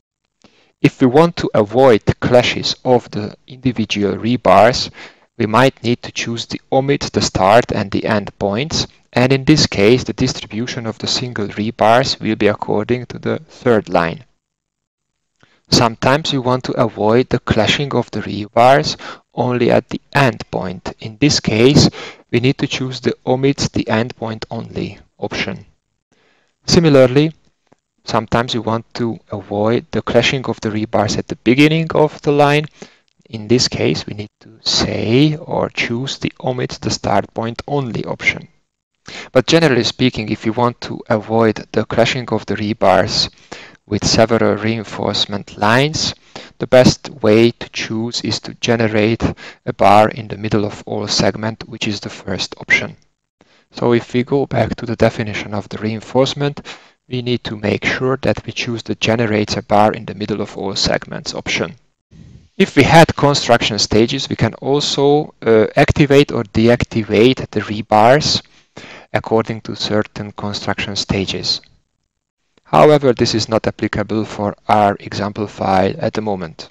If we want to avoid the clashes of the individual rebars, we might need to choose the omit the start and the end points, and in this case the distribution of the single rebars will be according to the third line. Sometimes we want to avoid the clashing of the rebars only at the end point. In this case, we need to choose the omit the endpoint only option. Similarly, sometimes you want to avoid the clashing of the rebars at the beginning of the line. In this case, we need to say or choose the omit the start point only option. But generally speaking, if you want to avoid the clashing of the rebars with several reinforcement lines, the best way to choose is to generate a bar in the middle of all segment, which is the first option. So if we go back to the definition of the reinforcement, we need to make sure that we choose the generate a bar in the middle of all segments option. If we had construction stages, we can also activate or deactivate the rebars according to certain construction stages. However, this is not applicable for our example file at the moment.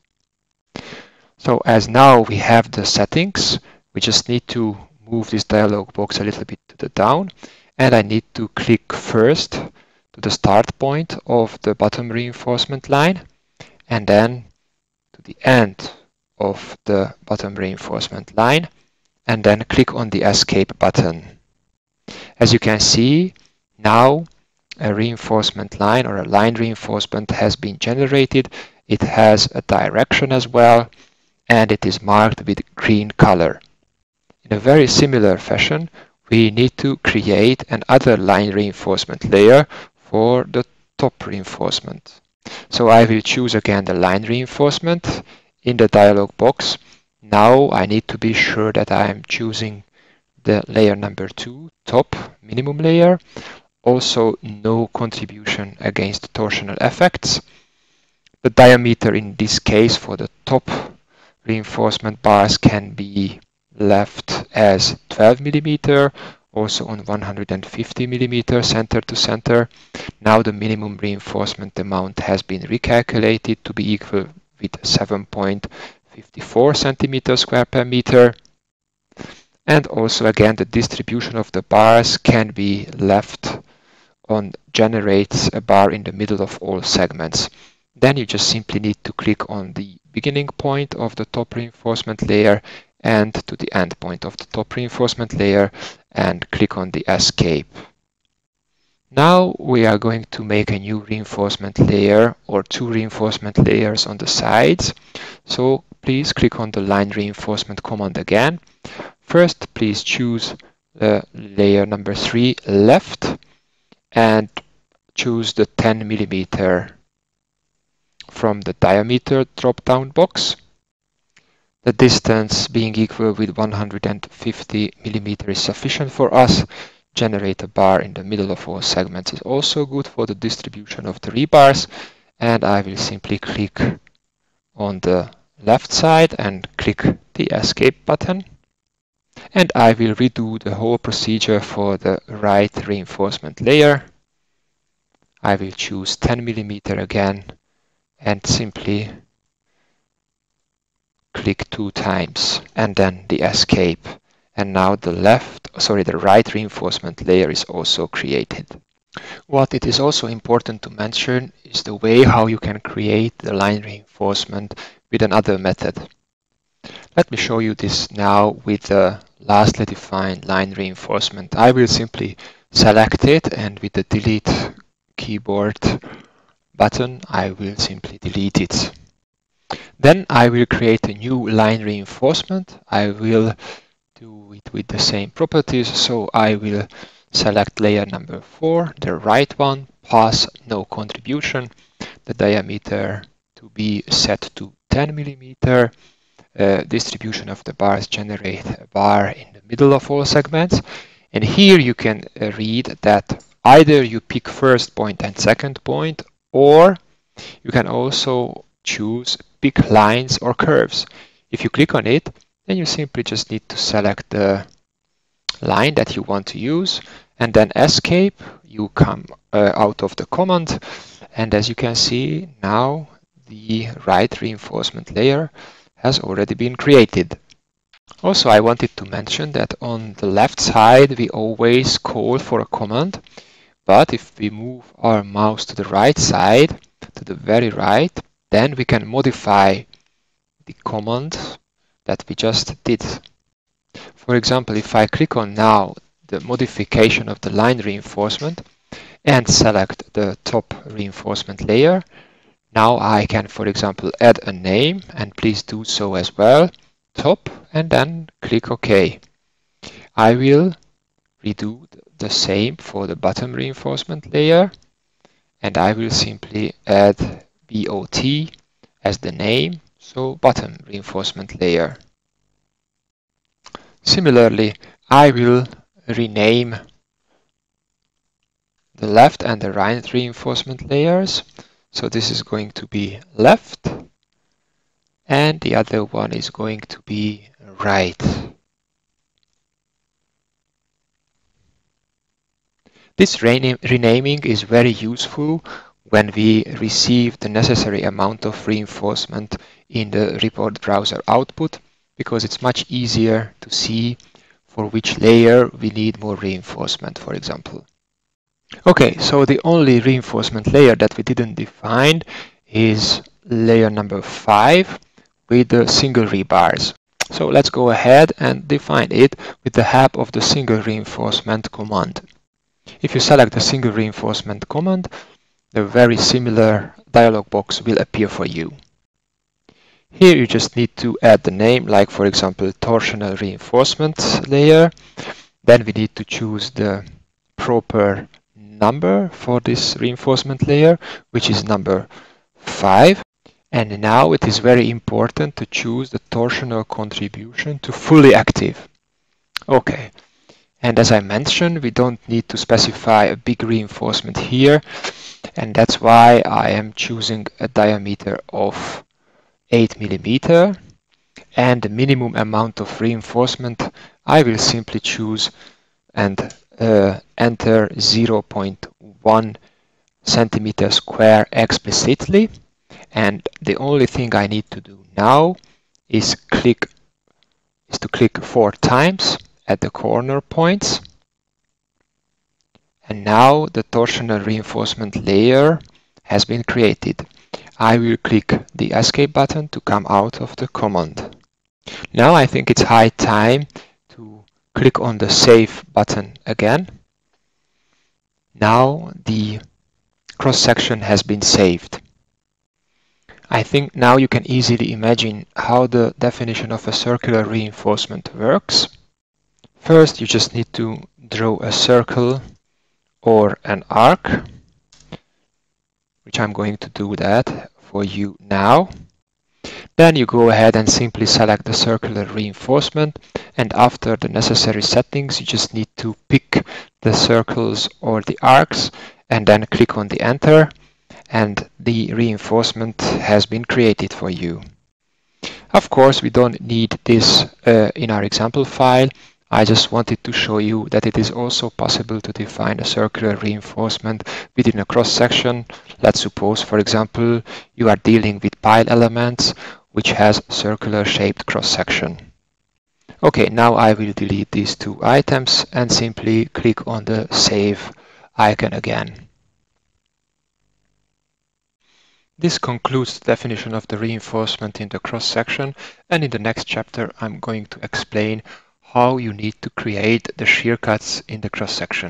So as now we have the settings, we just need to move this dialog box a little bit to the down, and I need to click first to the start point of the bottom reinforcement line, and then to the end of the bottom reinforcement line, and then click on the escape button. As you can see, now a reinforcement line or a line reinforcement has been generated. It has a direction as well, and it is marked with green color. In a very similar fashion, we need to create another line reinforcement layer for the top reinforcement. So I will choose again the line reinforcement in the dialog box. Now I need to be sure that I am choosing the layer number 2, top minimum layer. Also no contribution against torsional effects. The diameter in this case for the top reinforcement bars can be left as 12 mm, also on 150 mm center to center. Now the minimum reinforcement amount has been recalculated to be equal with 7.54 centimeters square per meter. And also again the distribution of the bars can be left on generates a bar in the middle of all segments. Then you just simply need to click on the beginning point of the top reinforcement layer and to the end point of the top reinforcement layer and click on the escape. Now we are going to make a new reinforcement layer or 2 reinforcement layers on the sides. So please click on the line reinforcement command again. First, please choose layer number 3 left and choose the 10 mm from the diameter drop-down box. The distance being equal with 150 mm is sufficient for us. Generate a bar in the middle of all segments is also good for the distribution of the rebars, and I will simply click on the left side and click the escape button. And I will redo the whole procedure for the right reinforcement layer. I will choose 10 mm again and simply click 2 times and then the escape. And now the right reinforcement layer is also created. What it is also important to mention is the way how you can create the line reinforcement with another method. Let me show you this now with the lastly defined line reinforcement. I will simply select it, and with the delete keyboard button, I will simply delete it. Then I will create a new line reinforcement. I will do it with the same properties. So I will select layer number 4, the right one, pass no contribution, the diameter to be set to 10 mm. Distribution of the bars generate a bar in the middle of all segments. And here you can read that either you pick first point and second point, or you can also choose pick lines or curves. If you click on it, then you simply just need to select the line that you want to use and then escape. You come out of the command, and as you can see now the right reinforcement layer has already been created. Also, I wanted to mention that on the left side we always call for a command, but if we move our mouse to the right side, to the very right, then we can modify the command that we just did. For example, if I click on now the modification of the line reinforcement and select the top reinforcement layer, now I can, for example, add a name, and please do so as well, top, and then click OK. I will redo the same for the bottom reinforcement layer, and I will simply add BOT as the name, so bottom reinforcement layer. Similarly, I will rename the left and the right reinforcement layers. So this is going to be left, and the other one is going to be right. This renaming is very useful when we receive the necessary amount of reinforcement in the report browser output, because it's much easier to see for which layer we need more reinforcement, for example. Okay, so the only reinforcement layer that we didn't define is layer number 5 with the single rebars. So let's go ahead and define it with the help of the single reinforcement command. If you select the single reinforcement command, a very similar dialog box will appear for you. Here you just need to add the name, like for example torsional reinforcement layer. Then we need to choose the proper number for this reinforcement layer, which is number 5. And now it is very important to choose the torsional contribution to fully active. Okay. And as I mentioned, we don't need to specify a big reinforcement here, and that's why I am choosing a diameter of 8 mm, and the minimum amount of reinforcement I will simply choose and enter 0.1 centimeter square explicitly. And the only thing I need to do now is to click 4 times at the corner points. And now the torsional reinforcement layer has been created. I will click the escape button to come out of the command. Now I think it's high time to click on the save button again. Now the cross-section has been saved. I think now you can easily imagine how the definition of a circular reinforcement works. First, you just need to draw a circle or an arc, which I'm going to do that for you now. Then you go ahead and simply select the circular reinforcement, and after the necessary settings, you just need to pick the circles or the arcs and then click on the enter, and the reinforcement has been created for you. Of course, we don't need this in our example file. I just wanted to show you that it is also possible to define a circular reinforcement within a cross-section. Let's suppose, for example, you are dealing with pile elements which has circular shaped cross-section. Okay, now I will delete these 2 items and simply click on the save icon again. This concludes the definition of the reinforcement in the cross-section, and in the next chapter I'm going to explain how you need to create the shear cuts in the cross-section.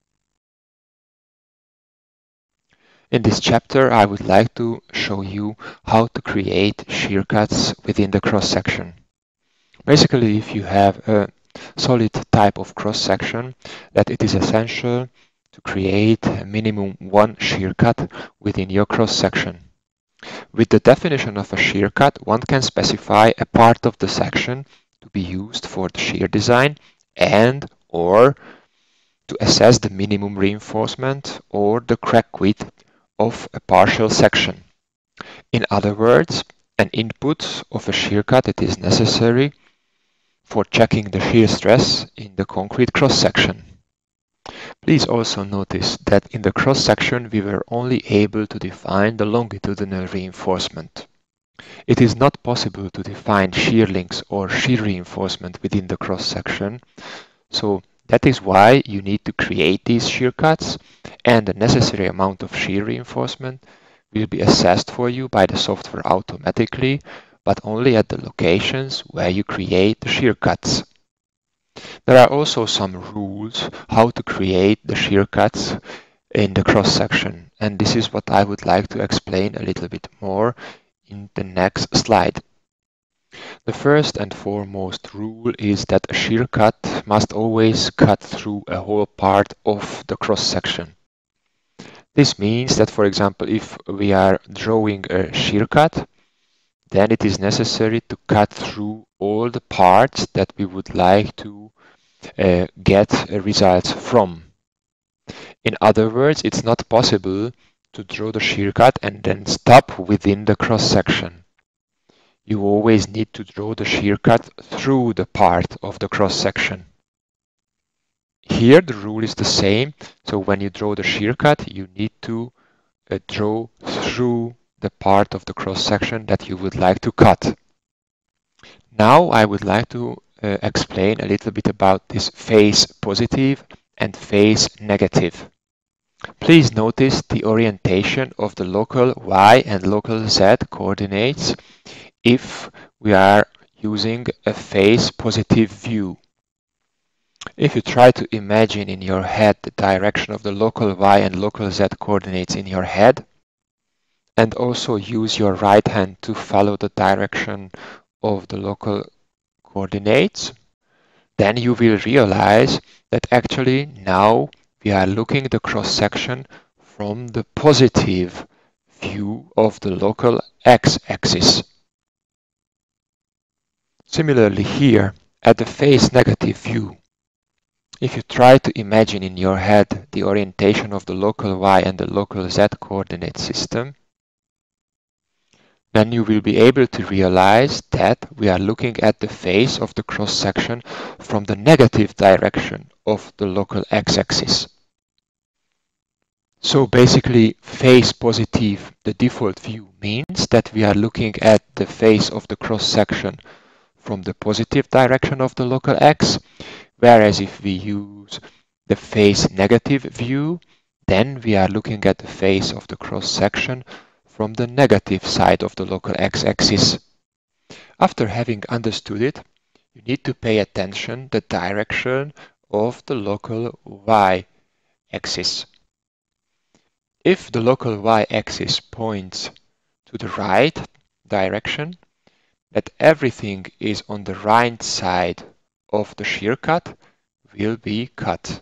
In this chapter, I would like to show you how to create shear cuts within the cross-section. Basically, if you have a solid type of cross-section, that it is essential to create a minimum 1 shear cut within your cross-section. With the definition of a shear cut, one can specify a part of the section to be used for the shear design and/or to assess the minimum reinforcement or the crack width of a partial section. In other words, an input of a shear cut that is necessary for checking the shear stress in the concrete cross-section. Please also notice that in the cross-section we were only able to define the longitudinal reinforcement. It is not possible to define shear links or shear reinforcement within the cross-section, so that is why you need to create these shear cuts, and the necessary amount of shear reinforcement will be assessed for you by the software automatically, but only at the locations where you create the shear cuts. There are also some rules how to create the shear cuts in the cross section, and this is what I would like to explain a little bit more in the next slide. The first and foremost rule is that a shear cut must always cut through a whole part of the cross section. This means that, for example, if we are drawing a shear cut, then it is necessary to cut through all the parts that we would like to get results from. In other words, it's not possible to draw the shear cut and then stop within the cross section. You always need to draw the shear cut through the part of the cross section. Here the rule is the same, so when you draw the shear cut, you need to draw through the part of the cross section that you would like to cut. Now I would like to explain a little bit about this face positive and face negative. Please notice the orientation of the local y and local z coordinates if we are using a face positive view. If you try to imagine in your head the direction of the local y and local z coordinates in your head, and also use your right hand to follow the direction of the local coordinates, then you will realize that actually now we are looking at the cross section from the positive view of the local x-axis. Similarly here, at the face negative view, if you try to imagine in your head the orientation of the local y and the local z coordinate system, then you will be able to realize that we are looking at the face of the cross section from the negative direction of the local x-axis. So basically, face positive, the default view, means that we are looking at the face of the cross section from the positive direction of the local x, whereas if we use the face negative view, then we are looking at the face of the cross section from the negative side of the local x-axis. After having understood it, you need to pay attention to the direction of the local y-axis. If the local y-axis points to the right direction, that everything is on the right side of the shear cut will be cut.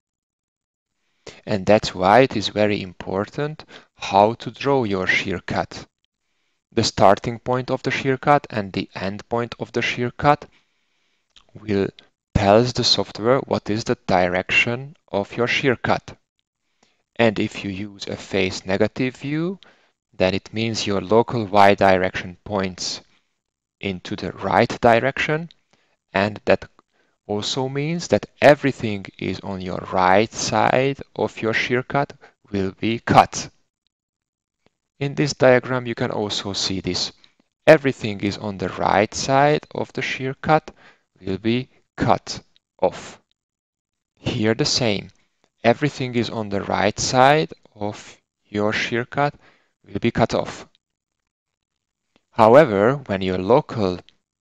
And that's why it is very important how to draw your shear cut. The starting point of the shear cut and the end point of the shear cut will tell the software what is the direction of your shear cut. And if you use a face negative view, then it means your local y direction points into the right direction, and that also means that everything is on your right side of your shear cut will be cut. In this diagram you can also see this. Everything is on the right side of the shear cut will be cut off. Here the same. Everything is on the right side of your shear cut will be cut off. However, when your local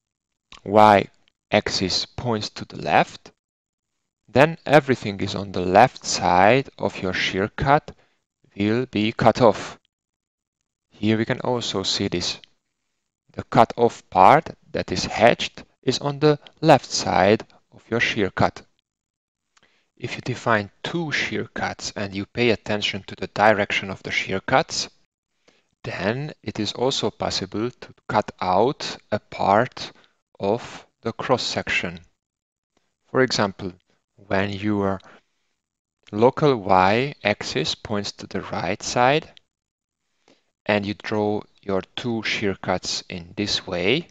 y-axis points to the left, then everything is on the left side of your shear cut will be cut off. Here we can also see this. The cut off part that is hatched is on the left side of your shear cut. If you define two shear cuts and you pay attention to the direction of the shear cuts, then it is also possible to cut out a part of the cross section. For example, when your local y-axis points to the right side and you draw your two shear cuts in this way,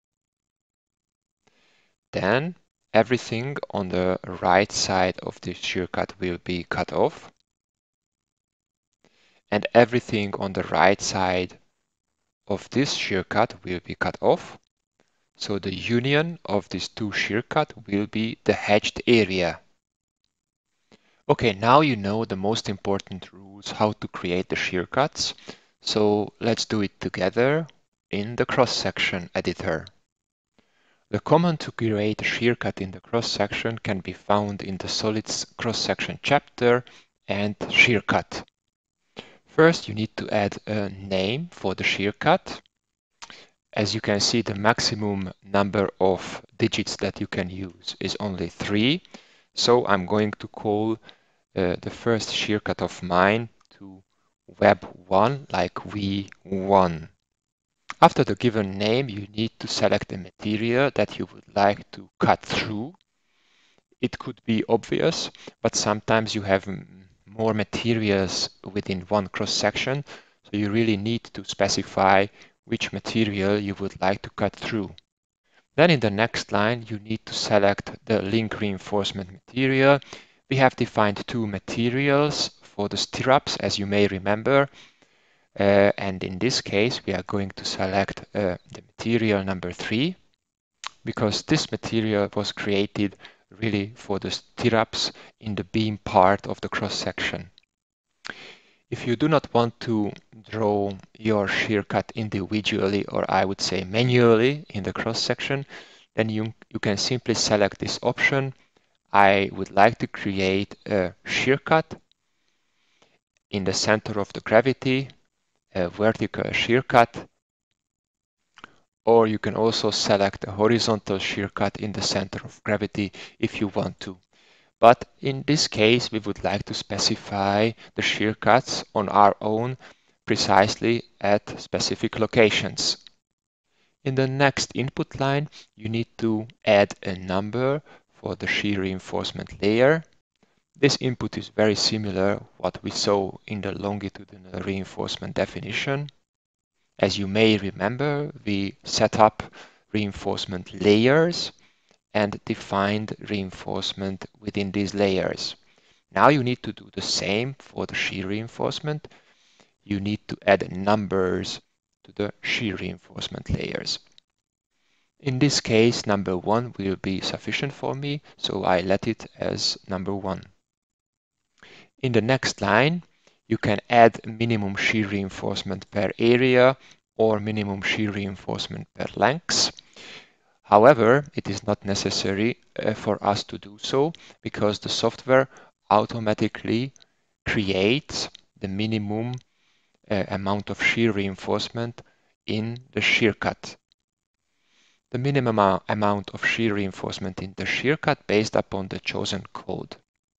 then everything on the right side of the shear cut will be cut off, and everything on the right side of this shear cut will be cut off. So the union of these two shear cuts will be the hatched area. Okay, now you know the most important rules how to create the shear cuts. So let's do it together in the cross-section editor. The command to create a shear cut in the cross-section can be found in the Solids cross-section chapter and shear cut. First, you need to add a name for the shear cut. As you can see, the maximum number of digits that you can use is only 3. So I'm going to call the first shear cut of mine to Web1, like V1. After the given name, you need to select the material that you would like to cut through. It could be obvious, but sometimes you have more materials within one cross-section, so you really need to specify which material you would like to cut through. Then in the next line, you need to select the link reinforcement material. We have defined 2 materials for the stirrups, as you may remember. And in this case, we are going to select the material number 3, because this material was created really for the stirrups in the beam part of the cross-section. If you do not want to draw your shear cut individually, or I would say manually in the cross-section, then you can simply select this option. I would like to create a shear cut in the center of the gravity, a vertical shear cut, or you can also select a horizontal shear cut in the center of gravity if you want to. But in this case, we would like to specify the shear cuts on our own precisely at specific locations. In the next input line, you need to add a number for the shear reinforcement layer. This input is very similar what we saw in the longitudinal reinforcement definition. As you may remember, we set up reinforcement layers and defined reinforcement within these layers. Now you need to do the same for the shear reinforcement. You need to add numbers to the shear reinforcement layers. In this case, number 1 will be sufficient for me, so I let it as number 1. In the next line, you can add minimum shear reinforcement per area or minimum shear reinforcement per length. However, it is not necessary for us to do so, because the software automatically creates the minimum amount of shear reinforcement in the shear cut. The minimum amount of shear reinforcement in the shear cut based upon the chosen code.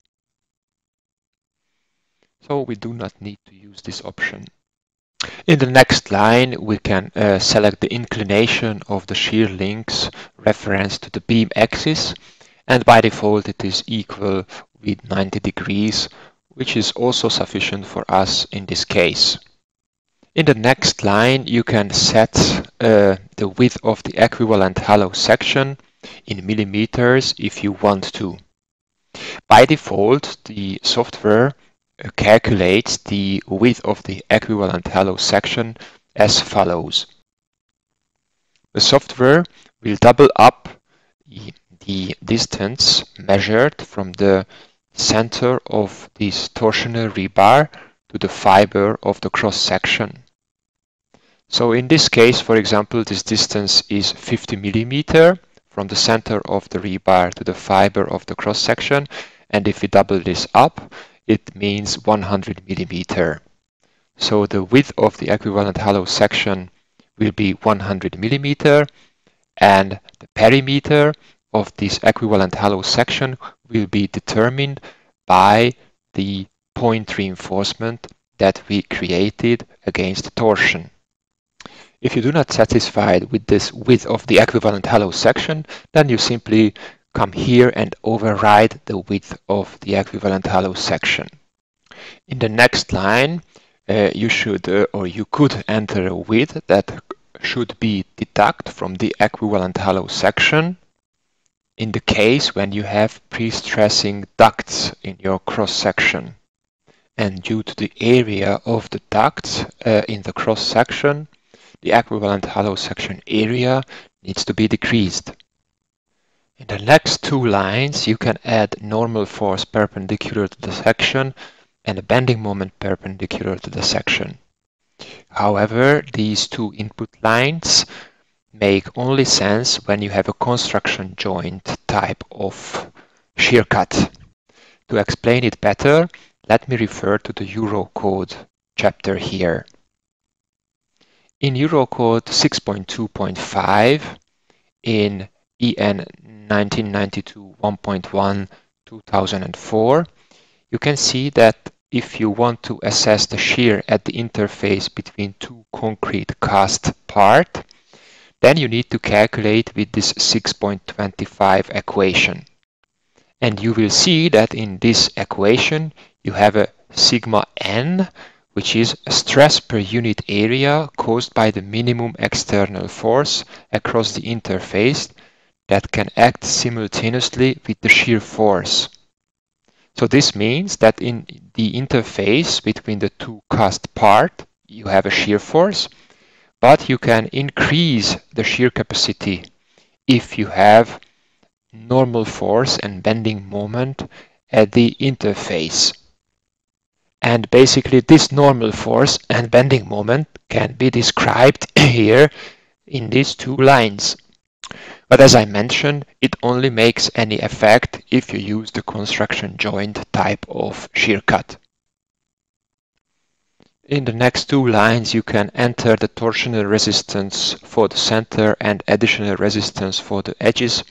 So we do not need to use this option. In the next line, we can select the inclination of the shear links reference to the beam axis, and by default it is equal with 90 degrees, which is also sufficient for us in this case. In the next line, you can set the width of the equivalent hollow section in millimeters if you want to. By default, the software calculates the width of the equivalent hollow section as follows. The software will double up the distance measured from the center of this torsional rebar to the fiber of the cross section. So in this case, for example, this distance is 50 millimeter from the center of the rebar to the fiber of the cross section, and if we double this up, it means 100 millimeter. So the width of the equivalent hollow section will be 100 millimeter, and the perimeter of this equivalent hollow section will be determined by the point reinforcement that we created against torsion. If you do not satisfied with this width of the equivalent hollow section, then you simply come here and override the width of the equivalent hollow section. In the next line, you should or you could enter a width that should be deducted from the equivalent hollow section in the case when you have pre-stressing ducts in your cross section. And due to the area of the ducts in the cross section, the equivalent hollow section area needs to be decreased. In the next 2 lines, you can add normal force perpendicular to the section and a bending moment perpendicular to the section. However, these 2 input lines make only sense when you have a construction joint type of shear cut. To explain it better, let me refer to the Eurocode chapter here. In Eurocode 6.2.5, in EN 1992 1.1 2004, you can see that if you want to assess the shear at the interface between two concrete cast parts, then you need to calculate with this 6.25 equation. And you will see that in this equation you have a sigma n, which is a stress per unit area caused by the minimum external force across the interface that can act simultaneously with the shear force. So this means that in the interface between the two cast parts you have a shear force, but you can increase the shear capacity if you have normal force and bending moment at the interface. And basically this normal force and bending moment can be described here in these two lines. But as I mentioned, it only makes any effect if you use the construction joint type of shear cut. In the next two lines, you can enter the torsional resistance for the center and additional resistance for the edges.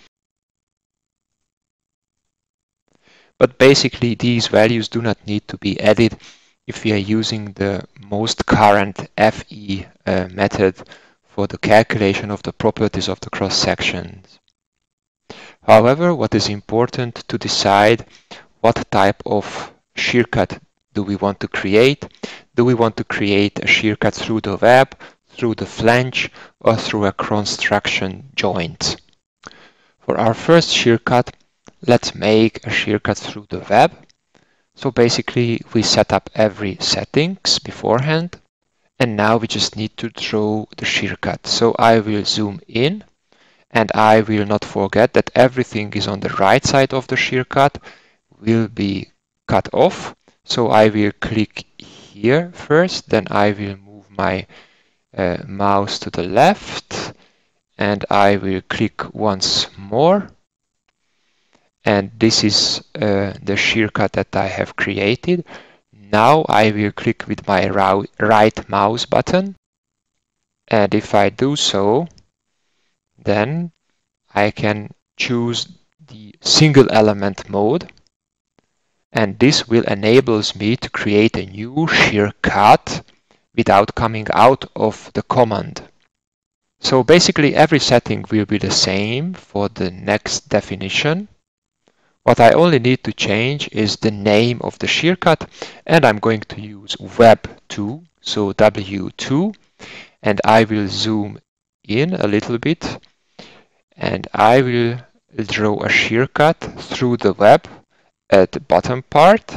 But basically, these values do not need to be added if we are using the most current FE method for the calculation of the properties of the cross sections. However, what is important to decide what type of shear cut do we want to create? Do we want to create a shear cut through the web, through the flange, or through a construction joint? For our first shear cut, let's make a shear cut through the web. So basically we set up every settings beforehand, and now we just need to draw the shear cut. So I will zoom in, and I will not forget that everything is on the right side of the shear cut will be cut off. So I will click here first, then I will move my mouse to the left, and I will click once more. And this is the shear cut that I have created. Now I will click with my right mouse button, and if I do so, then I can choose the single element mode, and this will enable me to create a new shear cut without coming out of the command. So basically every setting will be the same for the next definition. What I only need to change is the name of the shear cut, and I'm going to use Web2, so W2, and I will zoom in a little bit, and I will draw a shear cut through the web at the bottom part.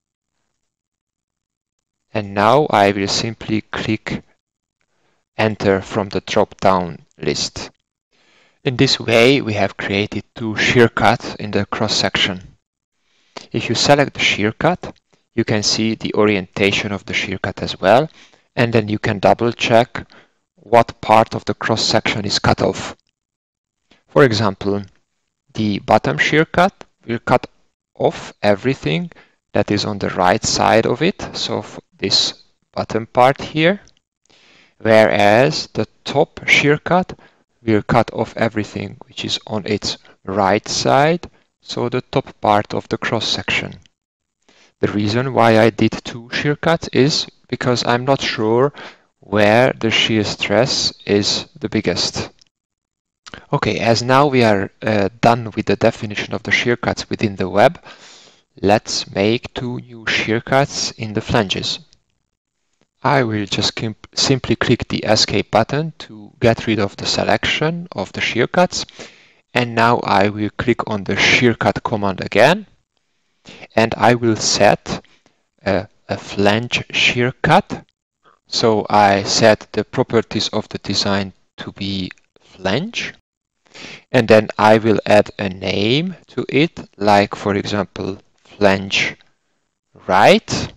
And now I will simply click Enter from the drop-down list. In this way, we have created two shear cuts in the cross-section. If you select the shear cut, you can see the orientation of the shear cut as well, and then you can double-check what part of the cross-section is cut off. For example, the bottom shear cut will cut off everything that is on the right side of it, so this bottom part here, whereas the top shear cut will cut off everything which is on its right side, so the top part of the cross section. The reason why I did two shear cuts is because I'm not sure where the shear stress is the biggest. Okay, as now we are done with the definition of the shear cuts within the web, let's make two new shear cuts in the flanges. I will just simply click the Escape button to get rid of the selection of the shear cuts, and now I will click on the shear cut command again, and I will set a flange shear cut. So I set the properties of the design to be flange, and then I will add a name to it, like for example flange right.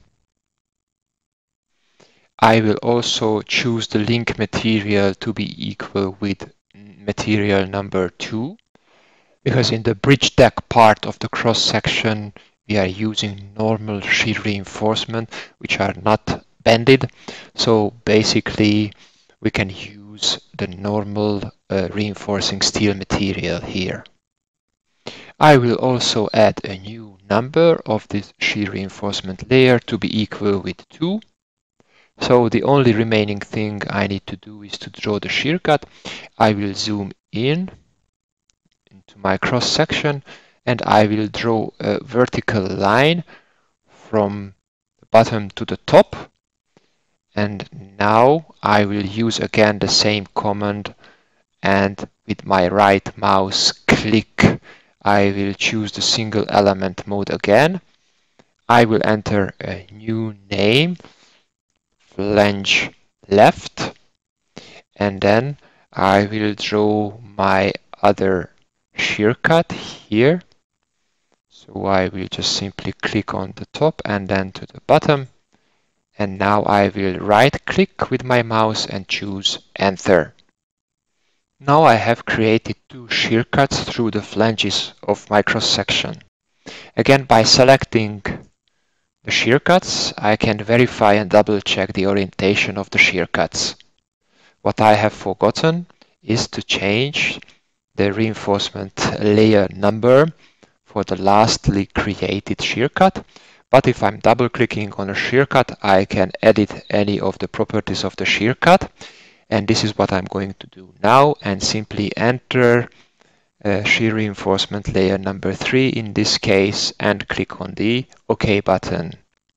I will also choose the link material to be equal with material number 2, because in the bridge deck part of the cross section we are using normal shear reinforcement which are not bended, so basically we can use the normal reinforcing steel material here. I will also add a new number of this shear reinforcement layer to be equal with 2. So the only remaining thing I need to do is to draw the shear cut. I will zoom in into my cross section and I will draw a vertical line from the bottom to the top. And now I will use again the same command, and with my right mouse click I will choose the single element mode again. I will enter a new name, flange left, and then I will draw my other shear cut here. So I will just simply click on the top and then to the bottom. And now I will right click with my mouse and choose enter. Now I have created 2 shear cuts through the flanges of my cross section. Again, by selecting the shear cuts, I can verify and double check the orientation of the shear cuts. What I have forgotten is to change the reinforcement layer number for the lastly created shear cut. But if I'm double clicking on a shear cut, I can edit any of the properties of the shear cut. And this is what I'm going to do now, and simply enter shear reinforcement layer number 3 in this case and click on the OK button.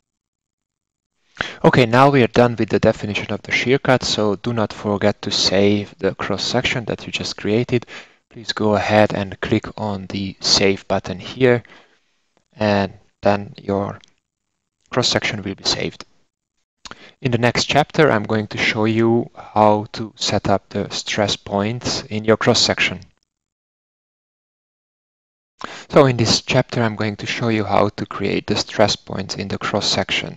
Okay, now we are done with the definition of the shear cut, so do not forget to save the cross section that you just created. Please go ahead and click on the save button here, and then your cross section will be saved. In the next chapter, I'm going to show you how to set up the stress points in your cross section. So in this chapter, I'm going to show you how to create the stress points in the cross section.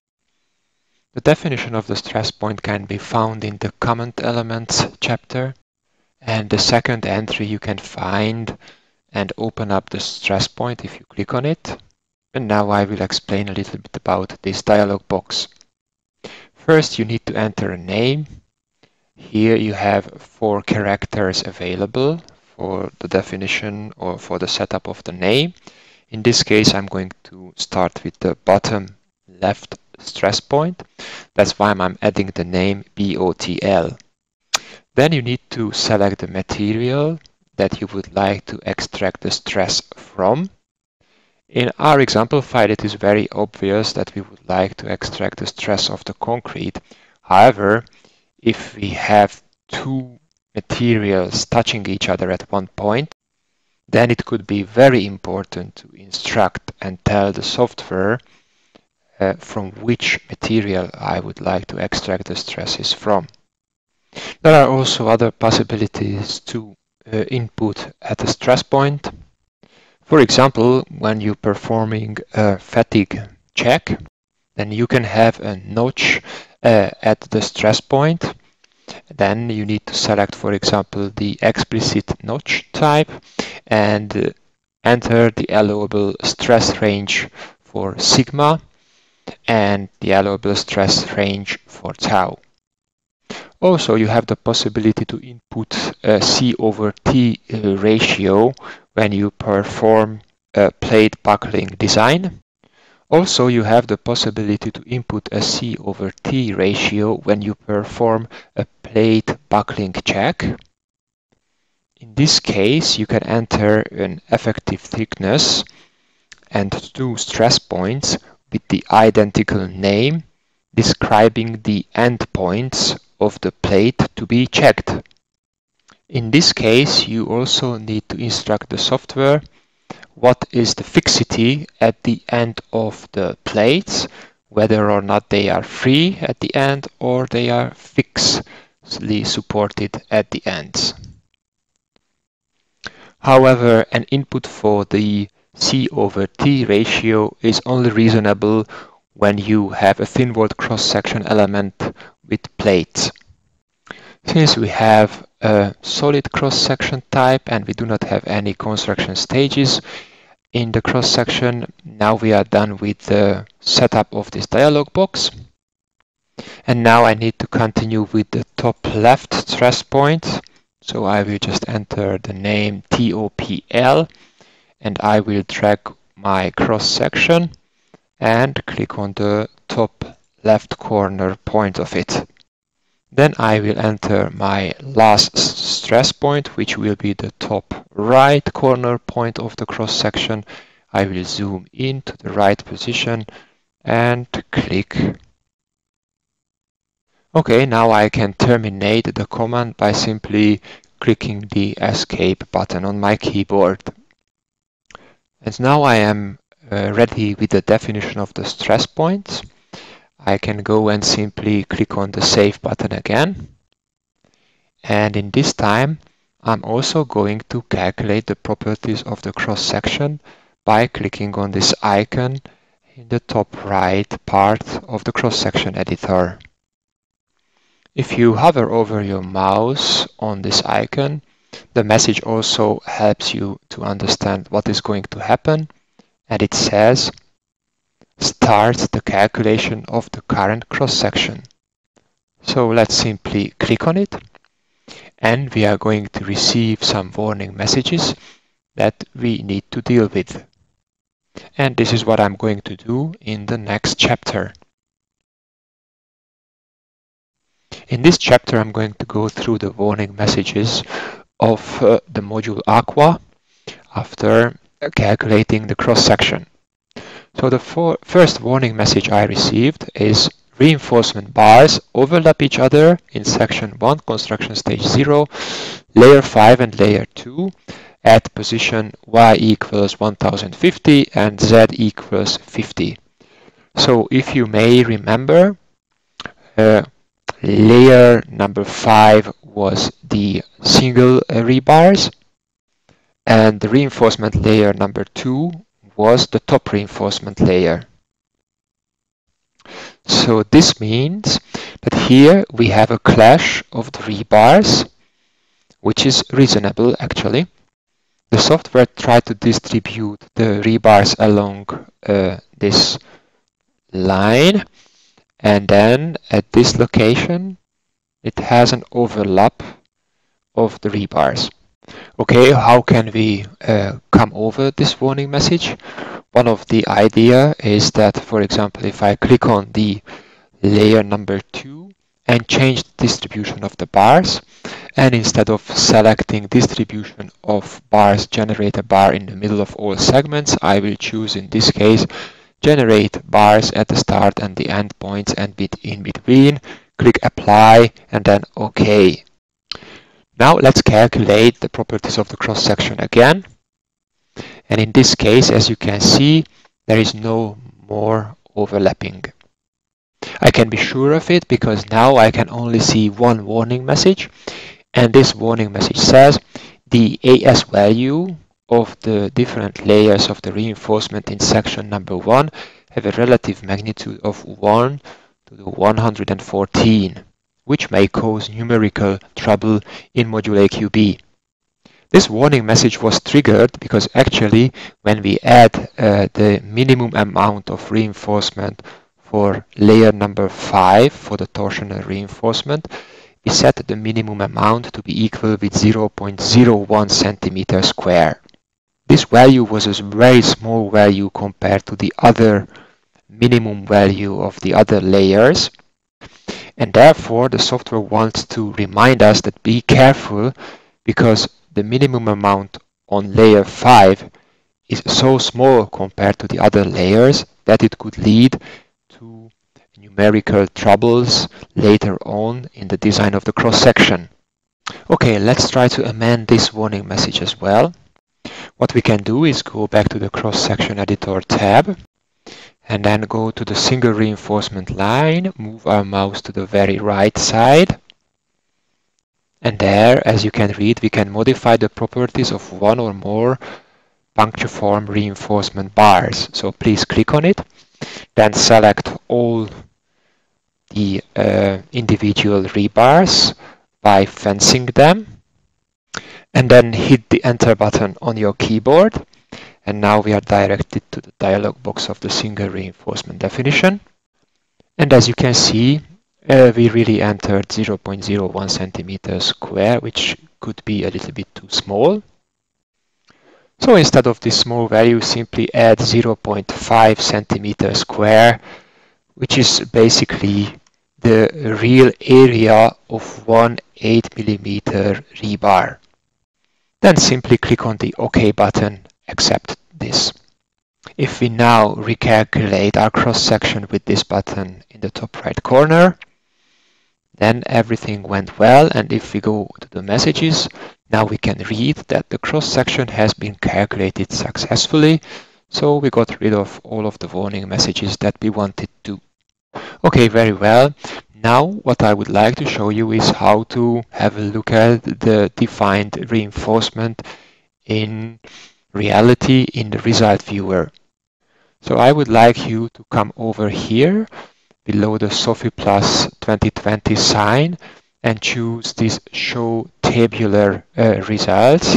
The definition of the stress point can be found in the comment elements chapter, and the second entry you can find and open up the stress point if you click on it. And now I will explain a little bit about this dialog box. First, you need to enter a name. Here you have 4 characters available for the definition or for the setup of the name. In this case, I'm going to start with the bottom left stress point. That's why I'm adding the name BOTL. Then you need to select the material that you would like to extract the stress from. In our example file, it is very obvious that we would like to extract the stress of the concrete. However, if we have 2 materials touching each other at one point, then it could be very important to instruct and tell the software from which material I would like to extract the stresses from. There are also other possibilities to input at a stress point. For example, when you're performing a fatigue check, then you can have a notch at the stress point. Then you need to select, for example, the explicit notch type and enter the allowable stress range for sigma and the allowable stress range for tau. Also, you have the possibility to input a C/T ratio when you perform a plate buckling design. Also, you have the possibility to input a C/T ratio when you perform a plate buckling check. In this case, you can enter an effective thickness and 2 stress points with the identical name describing the endpoints of the plate to be checked. In this case, you also need to instruct the software what is the fixity at the end of the plates, whether or not they are free at the end or they are fixedly supported at the ends. However, an input for the C/T ratio is only reasonable when you have a thin-walled cross-section element with plates. Since we have a solid cross-section type and we do not have any construction stages in the cross-section, now we are done with the setup of this dialog box. And now I need to continue with the top left stress point. So I will just enter the name TOPL and I will drag my cross-section and click on the top left corner point of it. Then I will enter my last stress point, which will be the top right corner point of the cross-section. I will zoom into the right position and click. Okay, now I can terminate the command by simply clicking the escape button on my keyboard. And now I am ready with the definition of the stress points. I can go and simply click on the save button again. And in this time, I'm also going to calculate the properties of the cross-section by clicking on this icon in the top right part of the cross-section editor. If you hover over your mouse on this icon, the message also helps you to understand what is going to happen, and it says, start the calculation of the current cross-section. So let's simply click on it, and we are going to receive some warning messages that we need to deal with. And this is what I'm going to do in the next chapter. In this chapter, I'm going to go through the warning messages of the module Aqua after calculating the cross-section. So the first warning message I received is reinforcement bars overlap each other in section 1, construction stage 0, layer 5 and layer 2 at position y equals 1050 and z equals 50. So if you may remember, layer number 5 was the single rebars, and the reinforcement layer number 2 was the top reinforcement layer. So this means that here we have a clash of the rebars, which is reasonable actually. The software tried to distribute the rebars along this line, and then at this location it has an overlap of the rebars. Okay, how can we come over this warning message? One of the idea is that, for example, if I click on the layer number 2 and change the distribution of the bars, and instead of selecting distribution of bars, generate a bar in the middle of all segments, I will choose in this case generate bars at the start and the end points and bit in between, click apply and then OK. Now let's calculate the properties of the cross-section again. And in this case, as you can see, there is no more overlapping. I can be sure of it because now I can only see one warning message. And this warning message says the AS value of the different layers of the reinforcement in section number 1 have a relative magnitude of 1 to the 114, which may cause numerical trouble in module AQB. This warning message was triggered because actually when we add the minimum amount of reinforcement for layer number 5 for the torsional reinforcement, we set the minimum amount to be equal with 0.01 centimeter square. This value was a very small value compared to the other minimum value of the other layers, and therefore the software wants to remind us that be careful because the minimum amount on layer 5 is so small compared to the other layers that it could lead to numerical troubles later on in the design of the cross-section. Okay, let's try to amend this warning message as well. What we can do is go back to the cross-section editor tab and then go to the single reinforcement line, move our mouse to the very right side. And there, as you can read, we can modify the properties of one or more punctiform reinforcement bars. So please click on it, then select all the individual rebars, by fencing them, and then hit the enter button on your keyboard. And now we are directed to the dialog box of the single reinforcement definition. And as you can see, we really entered 0.01 centimeters square, which could be a little bit too small. So instead of this small value, simply add 0.5 centimeters square, which is basically the real area of one 8mm rebar. Then simply click on the OK button, accept this. If we now recalculate our cross-section with this button in the top right corner, then everything went well, and if we go to the messages, now we can read that the cross-section has been calculated successfully, so we got rid of all of the warning messages that we wanted to. Okay, very well. Now what I would like to show you is how to have a look at the defined reinforcement in reality in the result viewer. So I would like you to come over here below the SOFI Plus 2020 sign and choose this Show Tabular Results.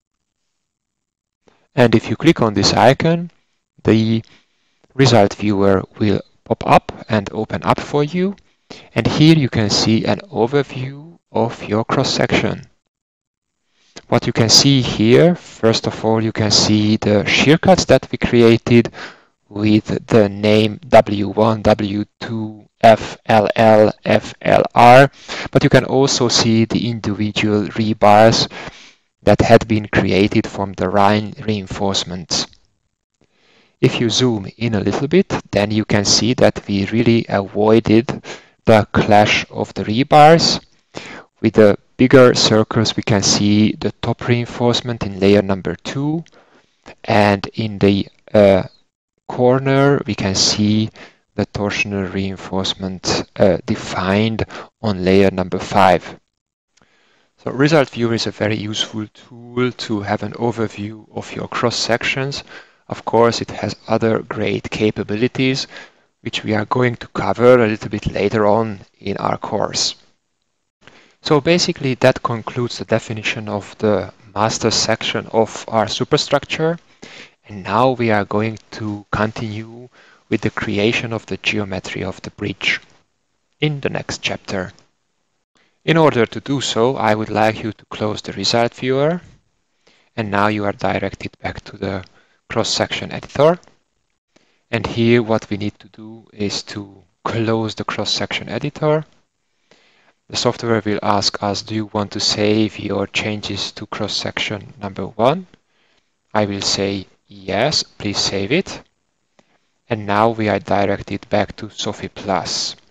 And if you click on this icon, the result viewer will pop up and open up for you. And here you can see an overview of your cross-section. What you can see here, first of all, you can see the shear cuts that we created with the name W1, W2, FLL, FLR, but you can also see the individual rebars that had been created from the reinforcements. If you zoom in a little bit, then you can see that we really avoided the clash of the rebars. With the bigger circles, we can see the top reinforcement in layer number 2, and in the corner we can see the torsional reinforcement defined on layer number 5. So Result Viewer is a very useful tool to have an overview of your cross sections. Of course, it has other great capabilities, which we are going to cover a little bit later on in our course. So basically that concludes the definition of the master section of our superstructure. And now we are going to continue with the creation of the geometry of the bridge in the next chapter. In order to do so, I would like you to close the result viewer. And now you are directed back to the cross-section editor. And here what we need to do is to close the cross-section editor. The software will ask us, do you want to save your changes to cross-section number 1? I will say yes, please save it. And now we are directed back to SOFI Plus.